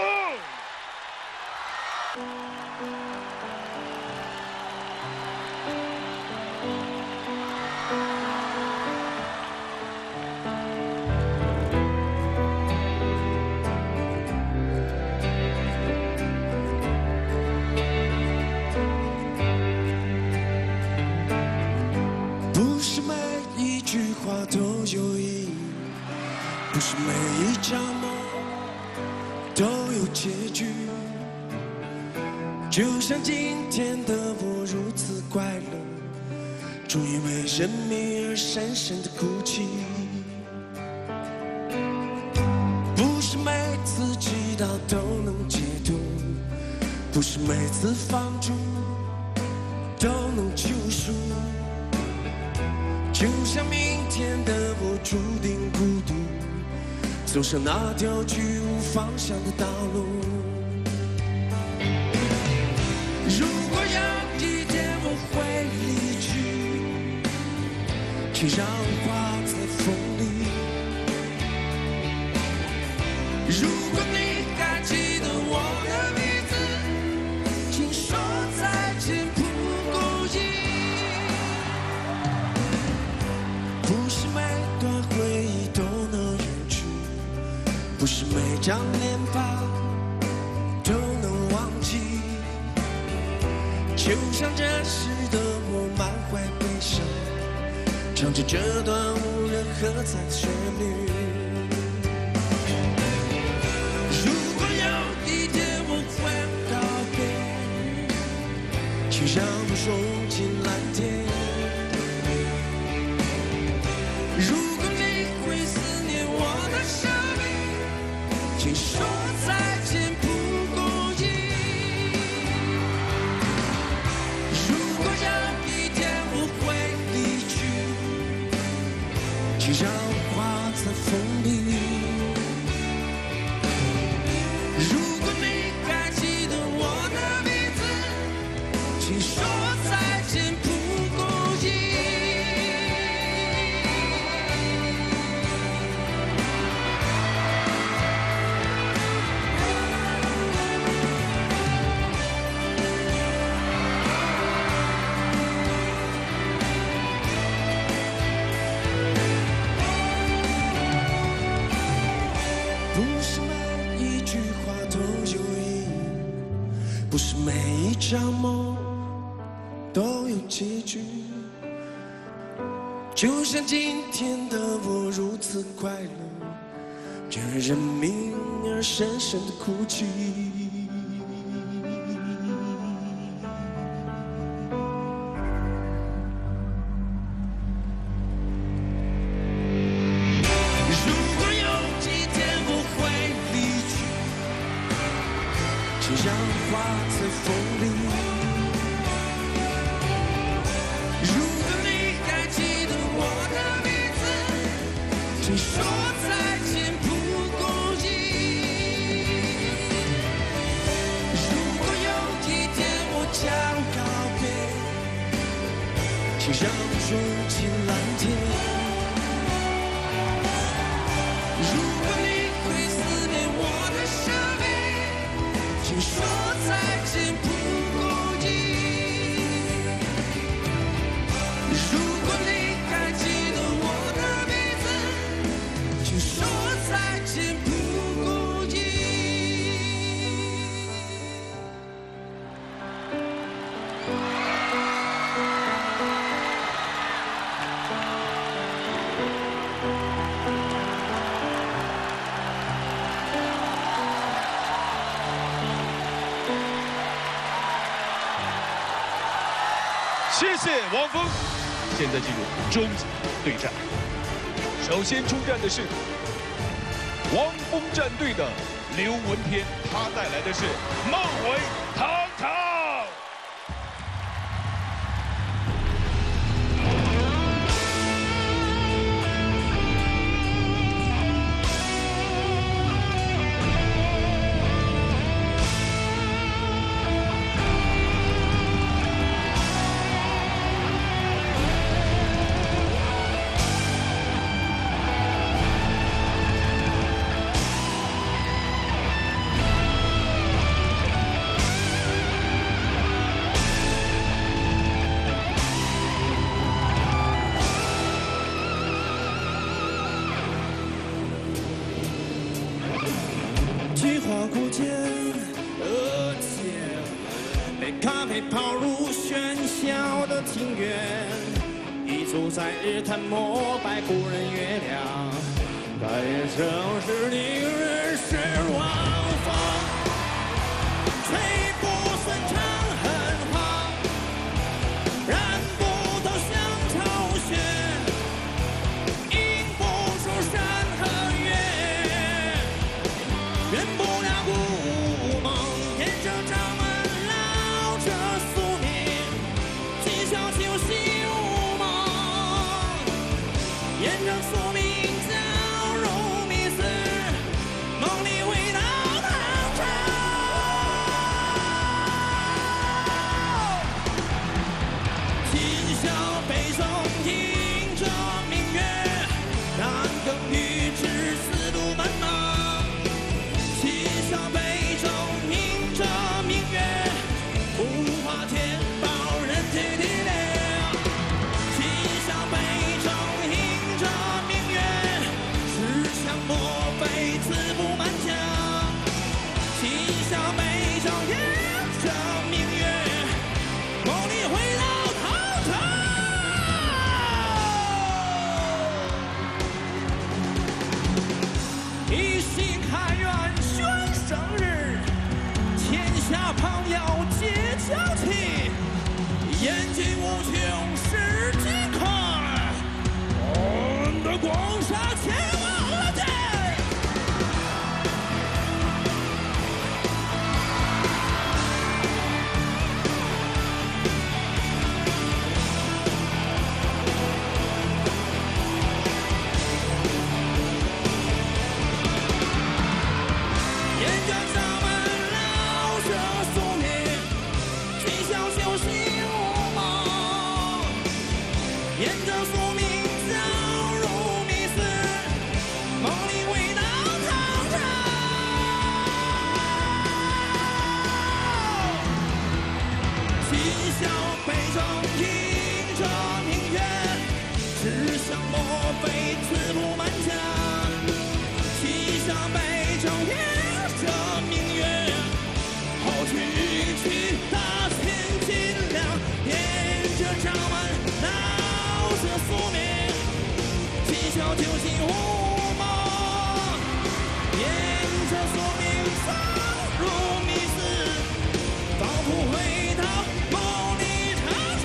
不是每一句话都有意义。 不是每一场梦都有结局。就像今天的我如此快乐，终于为生命而深深的哭泣。不是每次祈祷都能解脱，不是每次放逐都能救赎。就像明天的我注定孤独，走上那条去无方向的道路。如果有一天我会离去，请让我化在风里。如果你还记得我的名字，请说再见蒲公英。不是每段回忆都能远去，不是每张脸庞都能忘记。就像这时的我满怀悲伤，唱着这段无人喝彩的旋律。如果有一天我会告别，请让我冲进蓝天。如果你会思念我的生命，请说再见蒲公英。如果有一天我会离去，请让我化在风里。如果你还记得我的名字，请说再见蒲公英。不是每一句话都有意义，不是每一场梦都有结局。就像今天的我如此快乐，却为人命而深深的哭泣。如果有一天我会离去，请让我化在风里。如果你还记得我的名字，请说再见蒲公英。如果有一天我将告别，请让我冲进蓝天。如果你会思念我的生命，请说再见蒲公英。如果你还记得我的名字，请说再见蒲公英。 谢谢王峰。现在进入终极对战。首先出战的是王峰战队的刘文天，他带来的是孟伟、唐唐。 菊花古剑，额间被咖啡泡入喧嚣的庭院，一足在日坛膜拜古人月亮， 也曾是你人世汪峰，吹不散长恨荒，燃不透乡愁血，映不出山河月，圆不了故梦，沿着掌门绕着宿命，今宵酒醒无梦，沿着宿命交融迷思，梦里回到唐朝。今宵杯中映着明月，然更欲知丝路漫茫。今宵杯中映着明月，无法填饱人体的量。今宵杯中映着明月，世上莫非自不满腔。今宵杯中映着明月，梦里回到唐朝。一夕开元宣生日，天下朋友皆交齐，眼睛无穷是几块，我们的光沙前往了天。沿着掌门绕着宿命，今宵酒醒无梦，沿着宿命交入迷思，梦里回到唐朝。今宵杯中映着明月，只想莫非自不满腔。今宵杯中映着明月，好去去大千斤两，沿着掌门绕着宿命，今宵酒醒无梦，沿着宿命走入迷思，仿佛回到梦里长城。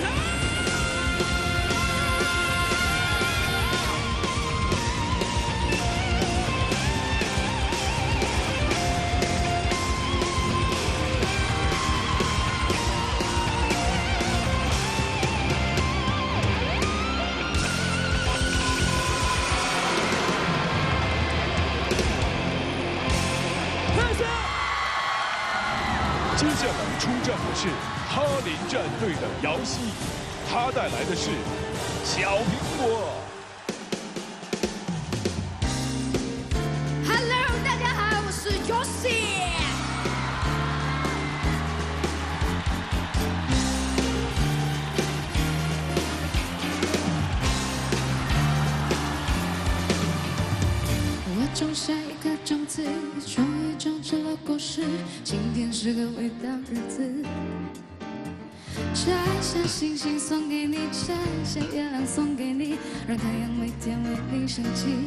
接下来出战的是哈林战队的姚希，他带来的是小苹果。 Hello， 大家好，我是 Josie。 我种下一颗种子，终于种出了果实。今天是个伟大日子，摘下星星送给你，摘下月亮送给你，让太阳每天为你升起。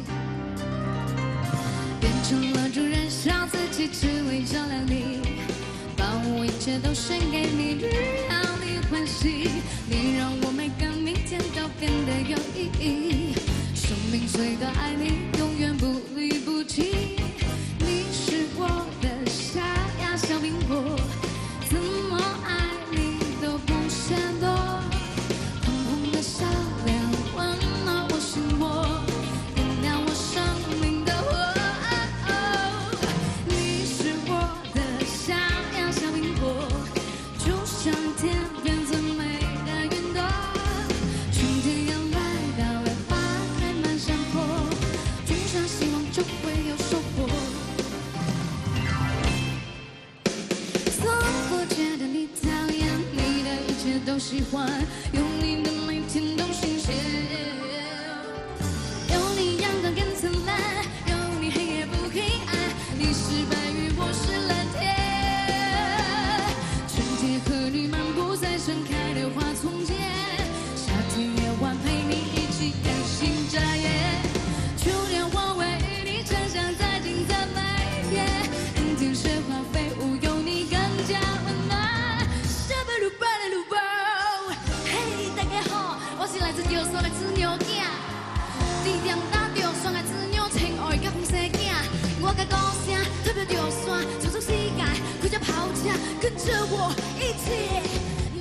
变成了主人，烧自己，只为照亮你，把我一切都献给你，让你欢喜。你让我每个明天都变得有意义。生命虽多爱你，永远不离不弃。你是我的小呀小苹果，怎么爱你都不嫌多。红红的笑脸温暖我心窝，点亮我生命的火。你是我的小呀小苹果，就像天边最美的云朵。春天要来到了，花开满山坡，种下希望就会有收获。总不觉得你讨厌，你的一切都喜欢，有你的每天都新鲜。有你阳光更灿烂，有你黑夜不黑暗，你是白云，我是蓝天。春天和你漫步在盛开的花丛间，夏天夜晚陪你一起看星眨眼，秋天我为你下，跟着我一起。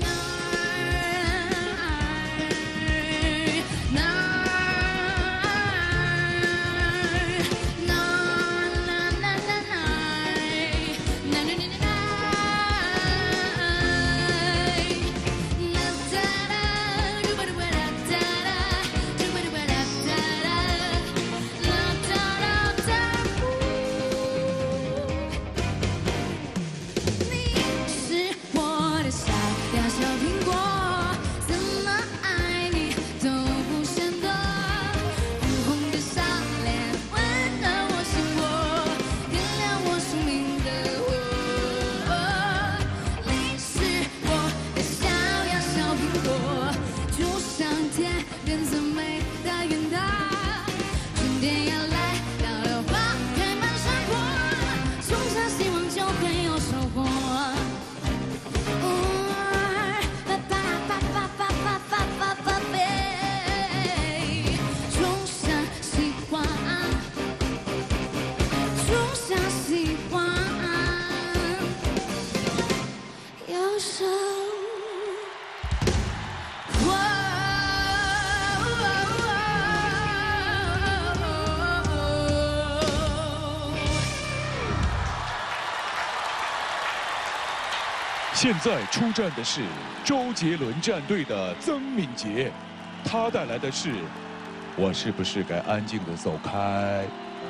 现在出战的是周杰伦战队的曾敏杰，他带来的是《我是不是该安静的走开》。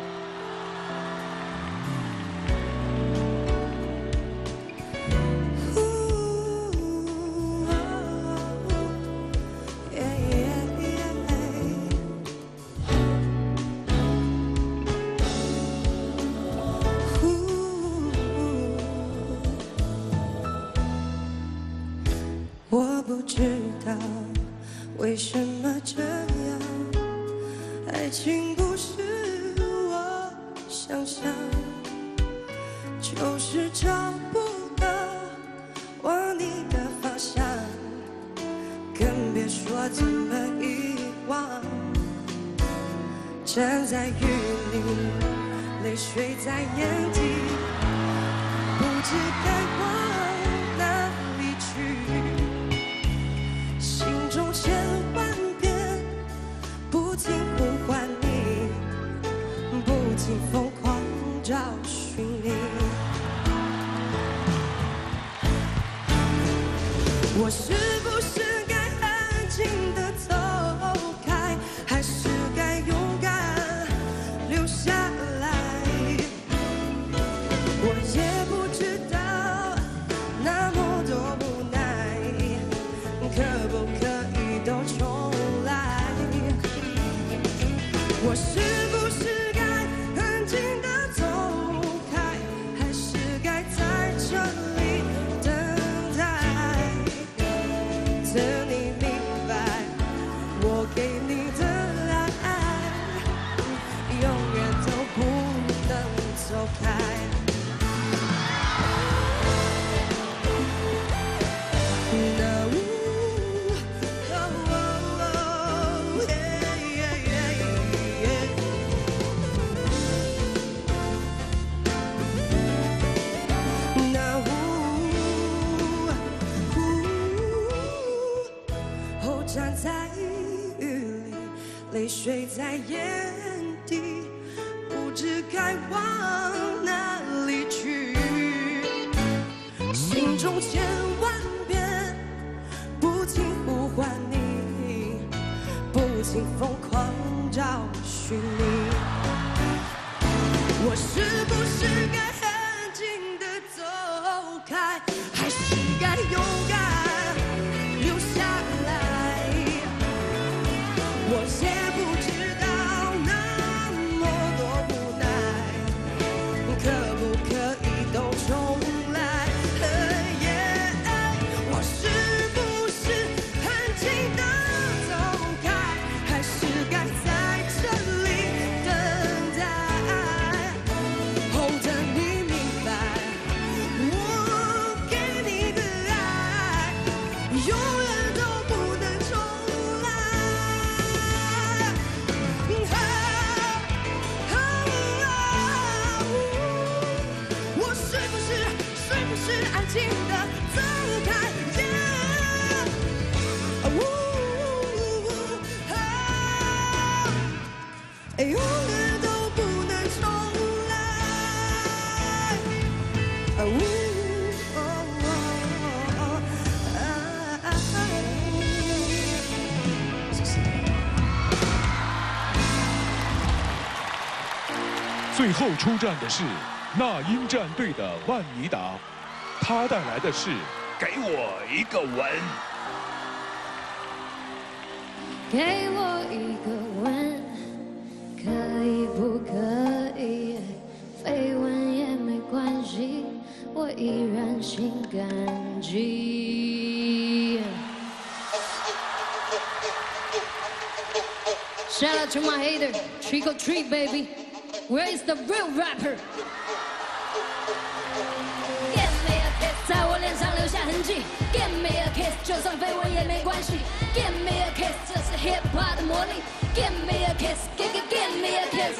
我不知道为什么这样，爱情不是我想象，就是找不到往你的方向，更别说怎么遗忘。站在雨里，泪水在眼底，不知该往哪里去。 心中千万遍不停呼唤你，不停疯狂找寻你。我是不是该安静地走开，还是该勇敢留下来？我也不知道那么多无奈，可不可以都重来？我是不是该安静地走开，还是该在这里等待？等你明白，我给你的爱，永远都不能走开。 站在雨里，泪水在眼底，不知该往哪里去。心中千万遍不停呼唤你，不停疯狂找寻你。我是不是该安静地走开，还是该勇敢留下来？ 我也不知道那么多无奈，可不可以都重来？我是不是安静地走开，还是该在这里等待？哦，等你。 永远都不能重来。 最后出战的是那英战队的万妮达，他带来的是《给我一个吻》。 给我一个吻，可以不可以？绯闻也没关系，我依然心感激。Shout out to my hater, trick or treat, baby. Where is the real rapper? Give me a kiss， 在我脸上留下痕迹。Give me a kiss， 就算绯闻也没关系。Give me a kiss， 这是 hip hop 的魔力。Give me a kiss，give me a kiss。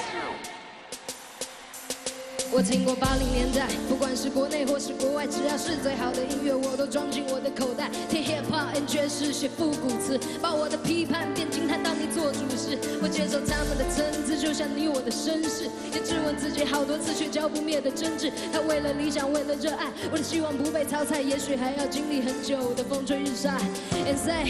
我听过80年代，不管是国内或是国外，只要是最好的音乐，我都装进我的口袋。听 hip hop and 爵士，写复古词，把我的批判变惊叹，当你做主事。我接受他们的参差，就像你我的身世，也质问自己好多次，却浇不灭的真挚。他为了理想，为了热爱，我的希望不被淘汰，也许还要经历很久的风吹日晒。And say，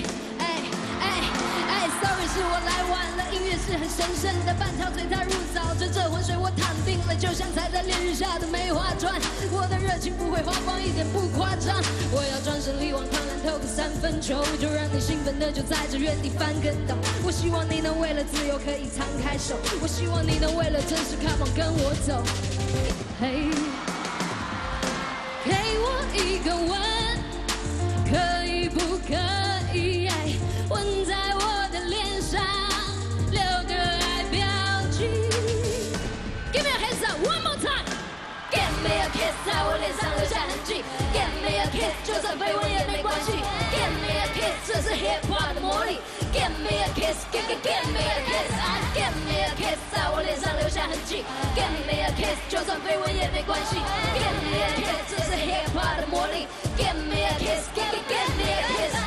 sorry， 是我来晚了。音乐是很神圣的，半条腿踏入沼泽，这浑水我躺定了，就像踩在烈日下的梅花砖。我的热情不会花光，一点不夸张。我要转身力挽狂澜，投个3分球，就让你兴奋的就在这原地翻跟斗。我希望你能为了自由可以敞开手，我希望你能为了真实 come on 跟我走。嘿，给我一个吻，可以不可以？吻在我的脸上，留个爱标记。Give me a kiss one more time. Give me a kiss， 在我脸上留下痕迹。Give me a kiss， 就算绯闻也没关系。Give me a kiss， 这是 hip hop 的魔力。Give me a kiss，give me a kiss，give me a kiss， 在我脸上留下痕迹。Give me a kiss， 就算绯闻也没关系。Give me a kiss， 这是 hip hop 的魔力。Give me a kiss，give me a kiss。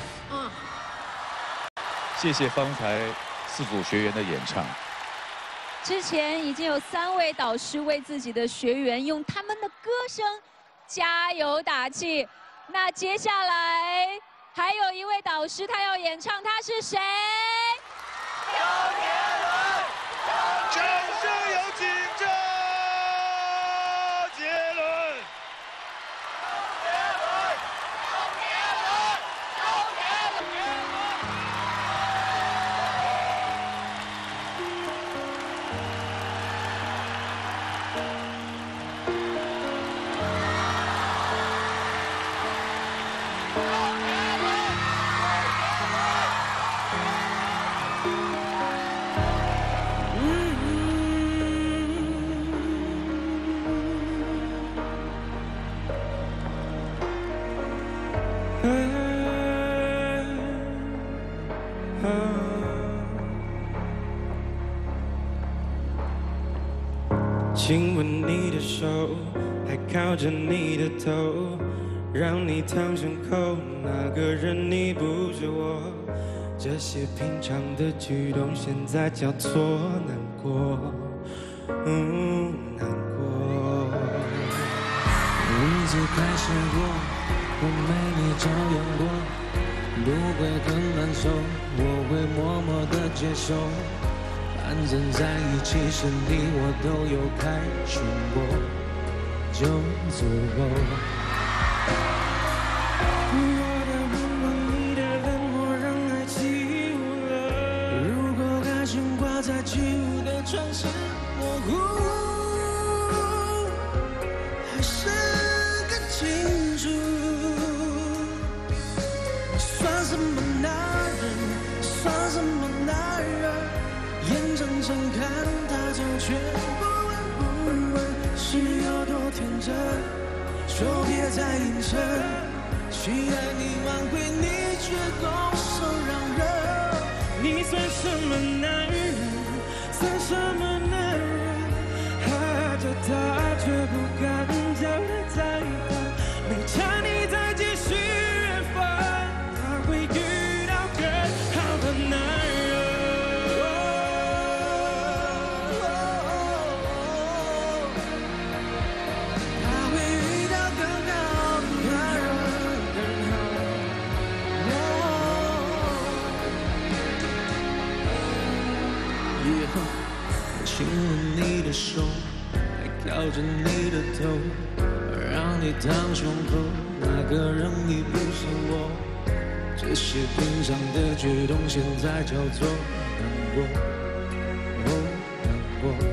谢谢方才4组学员的演唱。 之前已经有3位导师为自己的学员用他们的歌声加油打气。那接下来还有一位导师，他要演唱，他是谁？ 周杰伦，掌声有请周杰伦。 亲吻你的手，还靠着你的头，让你躺胸口，那个人你不是我。这些平常的举动，现在叫做难过，难过。 日子开始过，我没你照样过，不会很难受，我会默默地接受。反正在一起时你我都有开心过，就足够。 我的温暖，你的冷漠，让爱起雾了。如果它悬挂在起雾的窗是模糊，还是更清楚。我算什么男人？算什么男人？眼睁睁看他将全部问不问，是有多天真？说别再硬撑，期待你挽回，你却拱手让人。你算什么男人？算什么男人？爱着他却不敢叫他再等，没差你再继续缘分，他会遇到更好的男人。 亲吻你的手，还靠着你的头，让你躺胸口，那个人已不是我。这些平常的举动，现在叫做难过，哦，难过。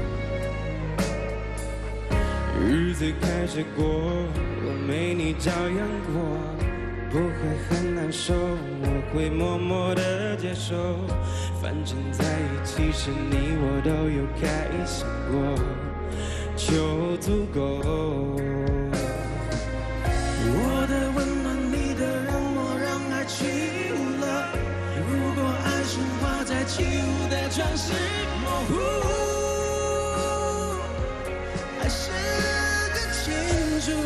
日子开始过，我没你照样过，不会很难受，我会默默的接受。反正在一起时，你我都有开心过，就足够。我的温暖，你的冷漠，让爱起雾了。如果爱是画在起雾的窗是模糊，还是个清楚。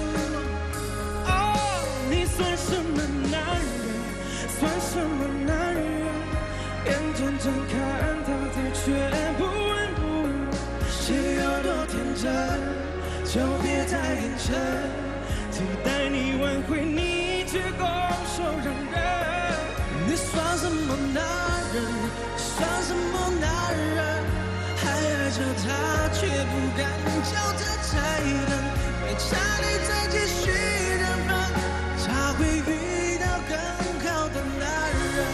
哦，你算什么男人？算什么男人？眼睁睁看他走，却不闻不问。谁有多天真，就别再硬撑。期待你挽回，你却拱手让人。你算什么男人？算什么男人？还爱着他，却不敢叫他再等。没差你再继续忍让，他会遇到更好的男人。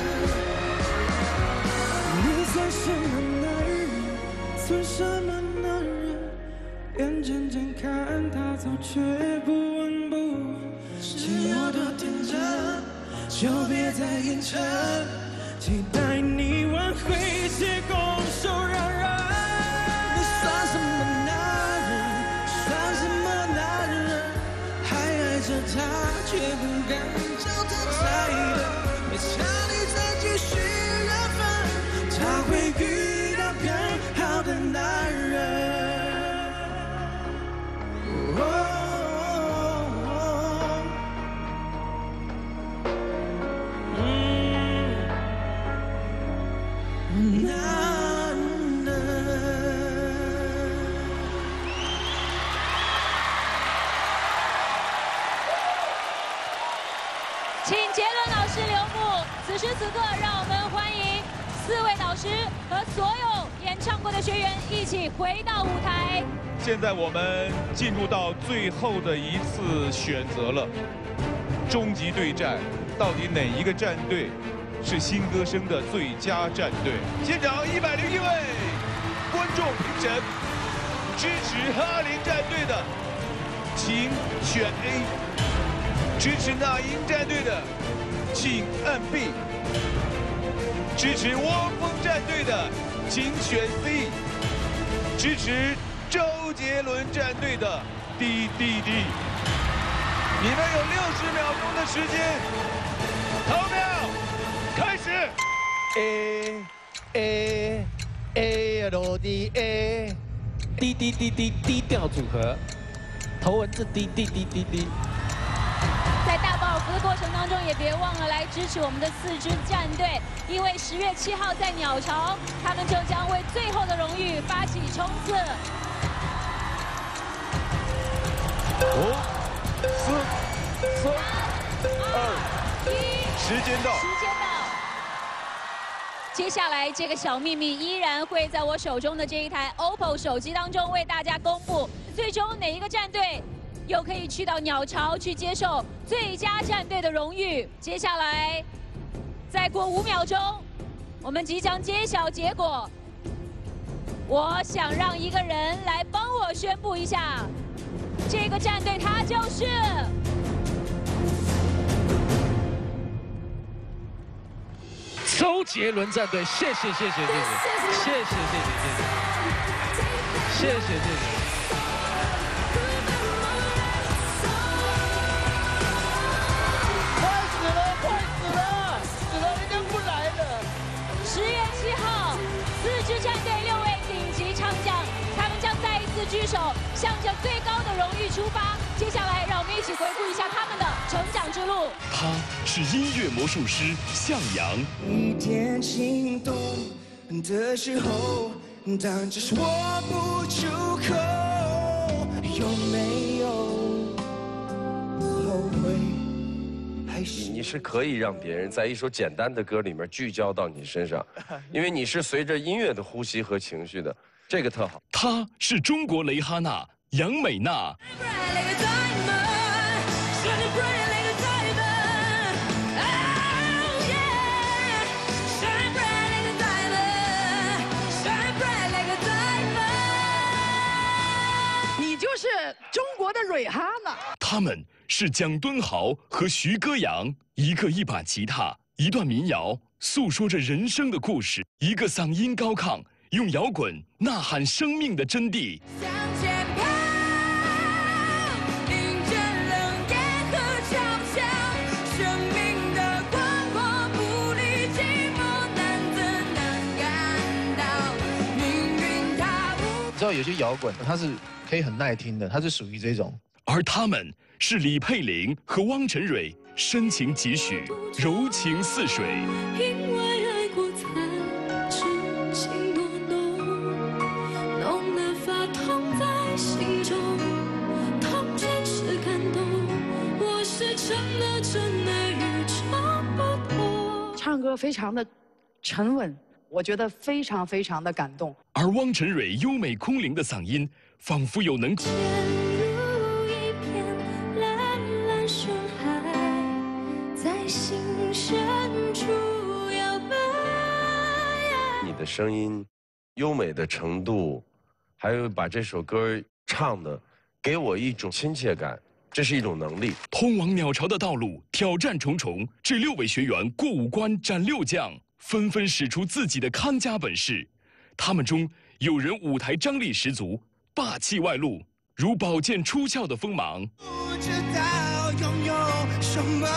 你算什么男人？算什么男人？眼睁睁看他走，却不闻不问。是有多天真，就别再硬撑。期待你挽回，却拱手让人。你算什么男人？算什么男人？还爱着他，却不敢叫他再等。没差你再继续忍分，他会遇到更好的男人。 请杰伦老师留步。此时此刻，让我们欢迎4位导师和所有演唱过的学员一起回到舞台。 现在我们进入到最后的一次选择了，终极对战，到底哪一个战队是新歌声的最佳战队？现场101位观众评审，支持哈林战队的，请选 A。 支持那英战队的，请按 B； 支持汪峰战队的，请选 C； 支持周杰伦战队的 D。你们有60秒钟的时间，投票开始。 A L D A D 低调组合，头文字 D。 在大饱福的过程当中，也别忘了来支持我们的4支战队，因为10月7号在鸟巢，他们就将为最后的荣誉发起冲刺。 5、4、3、2、1，时间到。 接下来这个小秘密依然会在我手中的这一台 OPPO 手机当中为大家公布，最终哪一个战队又可以去到鸟巢去接受最佳战队的荣誉。接下来再过5秒钟，我们即将揭晓结果。我想让一个人来帮我宣布一下，这个战队他就是周杰伦战队。谢谢。 10月7号，4支战队6位顶级唱将，他们将再一次聚首，向着最高的荣誉出发。接下来，让我们一起回顾一下他们的成长之路。 他是音乐魔术师向阳。 一点心动的时候，但只是说不出口，有没有后悔？ 你是可以让别人在一首简单的歌里面聚焦到你身上，因为你是随着音乐的呼吸和情绪的，这个特好。 她是中国蕾哈娜杨美娜。 就是中国的蕊哈娜， 他们是蒋敦豪和徐歌阳，一把吉他，一段民谣，诉说着人生的故事；一个嗓音高亢，用摇滚呐喊生命的真谛。 向前跑，迎着冷夜和潮汐，生命的广阔不离寂寞，难怎能感到命运它无。 你知道有些摇滚它是。 可以很耐听的，它是属于这种。 而他们是李佩玲和汪晨蕊，深情几许，柔情似水。 因为爱过才知情多浓，浓得发痛在心中，痛全是感动。我是真的真的与众不同。 唱歌非常的沉稳，我觉得非常非常的感动。 而汪晨蕊优美空灵的嗓音。 仿佛有能。 潜入一片蓝蓝深海，在心深处摇摆。 你的声音优美的程度，还有把这首歌唱的，给我一种亲切感，这是一种能力。 通往鸟巢的道路挑战重重，这6位学员过5关斩6将，纷纷使出自己的看家本事。他们中有人舞台张力十足。 霸气外露，如宝剑出鞘的锋芒。 不知道拥有什么，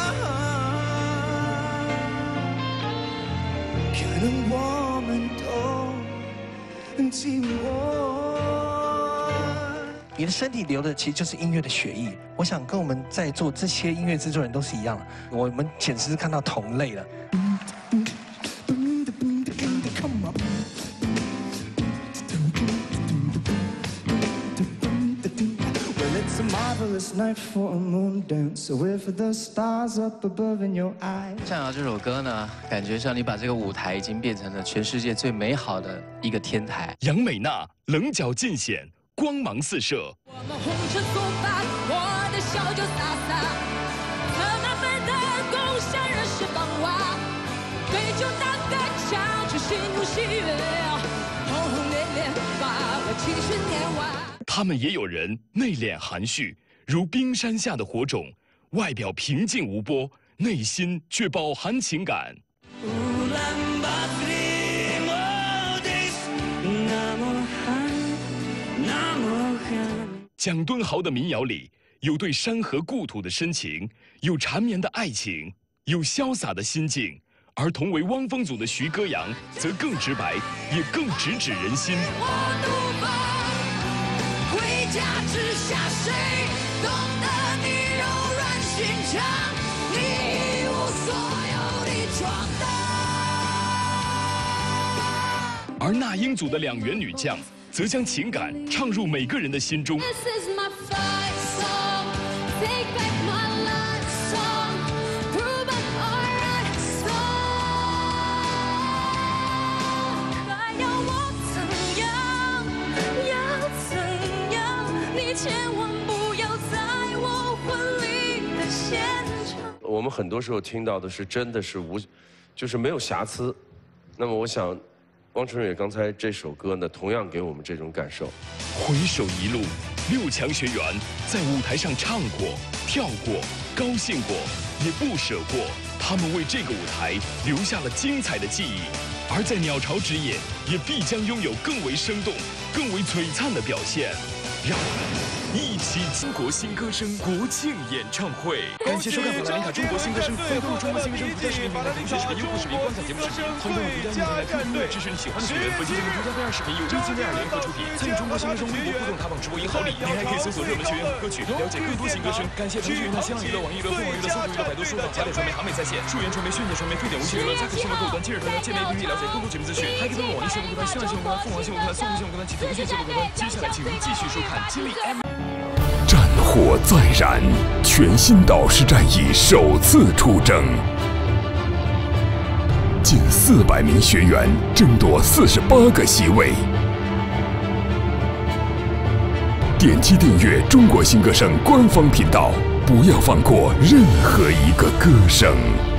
可能我们都寂寞。 你的身体流的其实就是音乐的血液。我想跟我们在座这些音乐制作人都是一样的，我们简直是看到同类了。 向阳这首歌呢，感觉上你把这个舞台已经变成了全世界最美好的一个天台。 杨美娜棱角尽显，光芒四射。 我们红尘作伴，我的笑就洒洒，可那份的共享人世繁华，对酒当歌唱出喜怒喜悦，轰轰烈烈把我青春年华。 他们也有人内敛含蓄。 如冰山下的火种，外表平静无波，内心却饱含情感。蒋敦豪的民谣里有对山河故土的深情，有缠绵的爱情，有潇洒的心境；而同为汪峰组的徐歌阳则更直白，也更直指人心。 回家只下谁？ 懂得你柔软心肠，你一无所有的闯荡。 而那英组的2员女将，则将情感唱入每个人的心中。 This is my fight song, take back my life song, prove I'm alright song。还要我怎样？要怎样？你千万不要。 我们很多时候听到的是真的是就是没有瑕疵。那么我想，汪晨蕊刚才这首歌呢，同样给我们这种感受。 回首一路，6强学员在舞台上唱过、跳过、高兴过，也不舍过。他们为这个舞台留下了精彩的记忆，而在鸟巢之夜，也必将拥有更为生动、更为璀璨的表现。让我们。 一起中国新歌声国庆演唱会，感谢收看法兰尼卡中国新歌声，欢迎登录中国新歌声独家视频平台、同学视频、优酷视频、观看节目视频，欢迎登录独家音乐平台 QQ 音乐，支持你喜欢的学员。本期节目独家VR视频由1金2联合出品，参与中国新歌声微博互动打榜直播赢好礼，您还可以搜索热门学员和歌曲，了解更多新歌声。感谢腾讯云、新浪娱乐、网易娱乐、凤凰娱乐、搜狐娱乐、百度书坊、佳点传媒、韩美在线、数源传媒、炫姐传媒、沸点无线娱乐、嘉可新闻客户端、今日头条、界面 APP 了解更多节目资讯，还可以登录网易新闻客户端、新浪新闻客户端、凤凰新闻客户端、搜狐新闻客户端及腾讯新闻客户端。接下来请您继续收看金立 M。 战火再燃，全新导师战役首次出征，近400名学员争夺48个席位。点击订阅中国新歌声官方频道，不要放过任何一个歌声。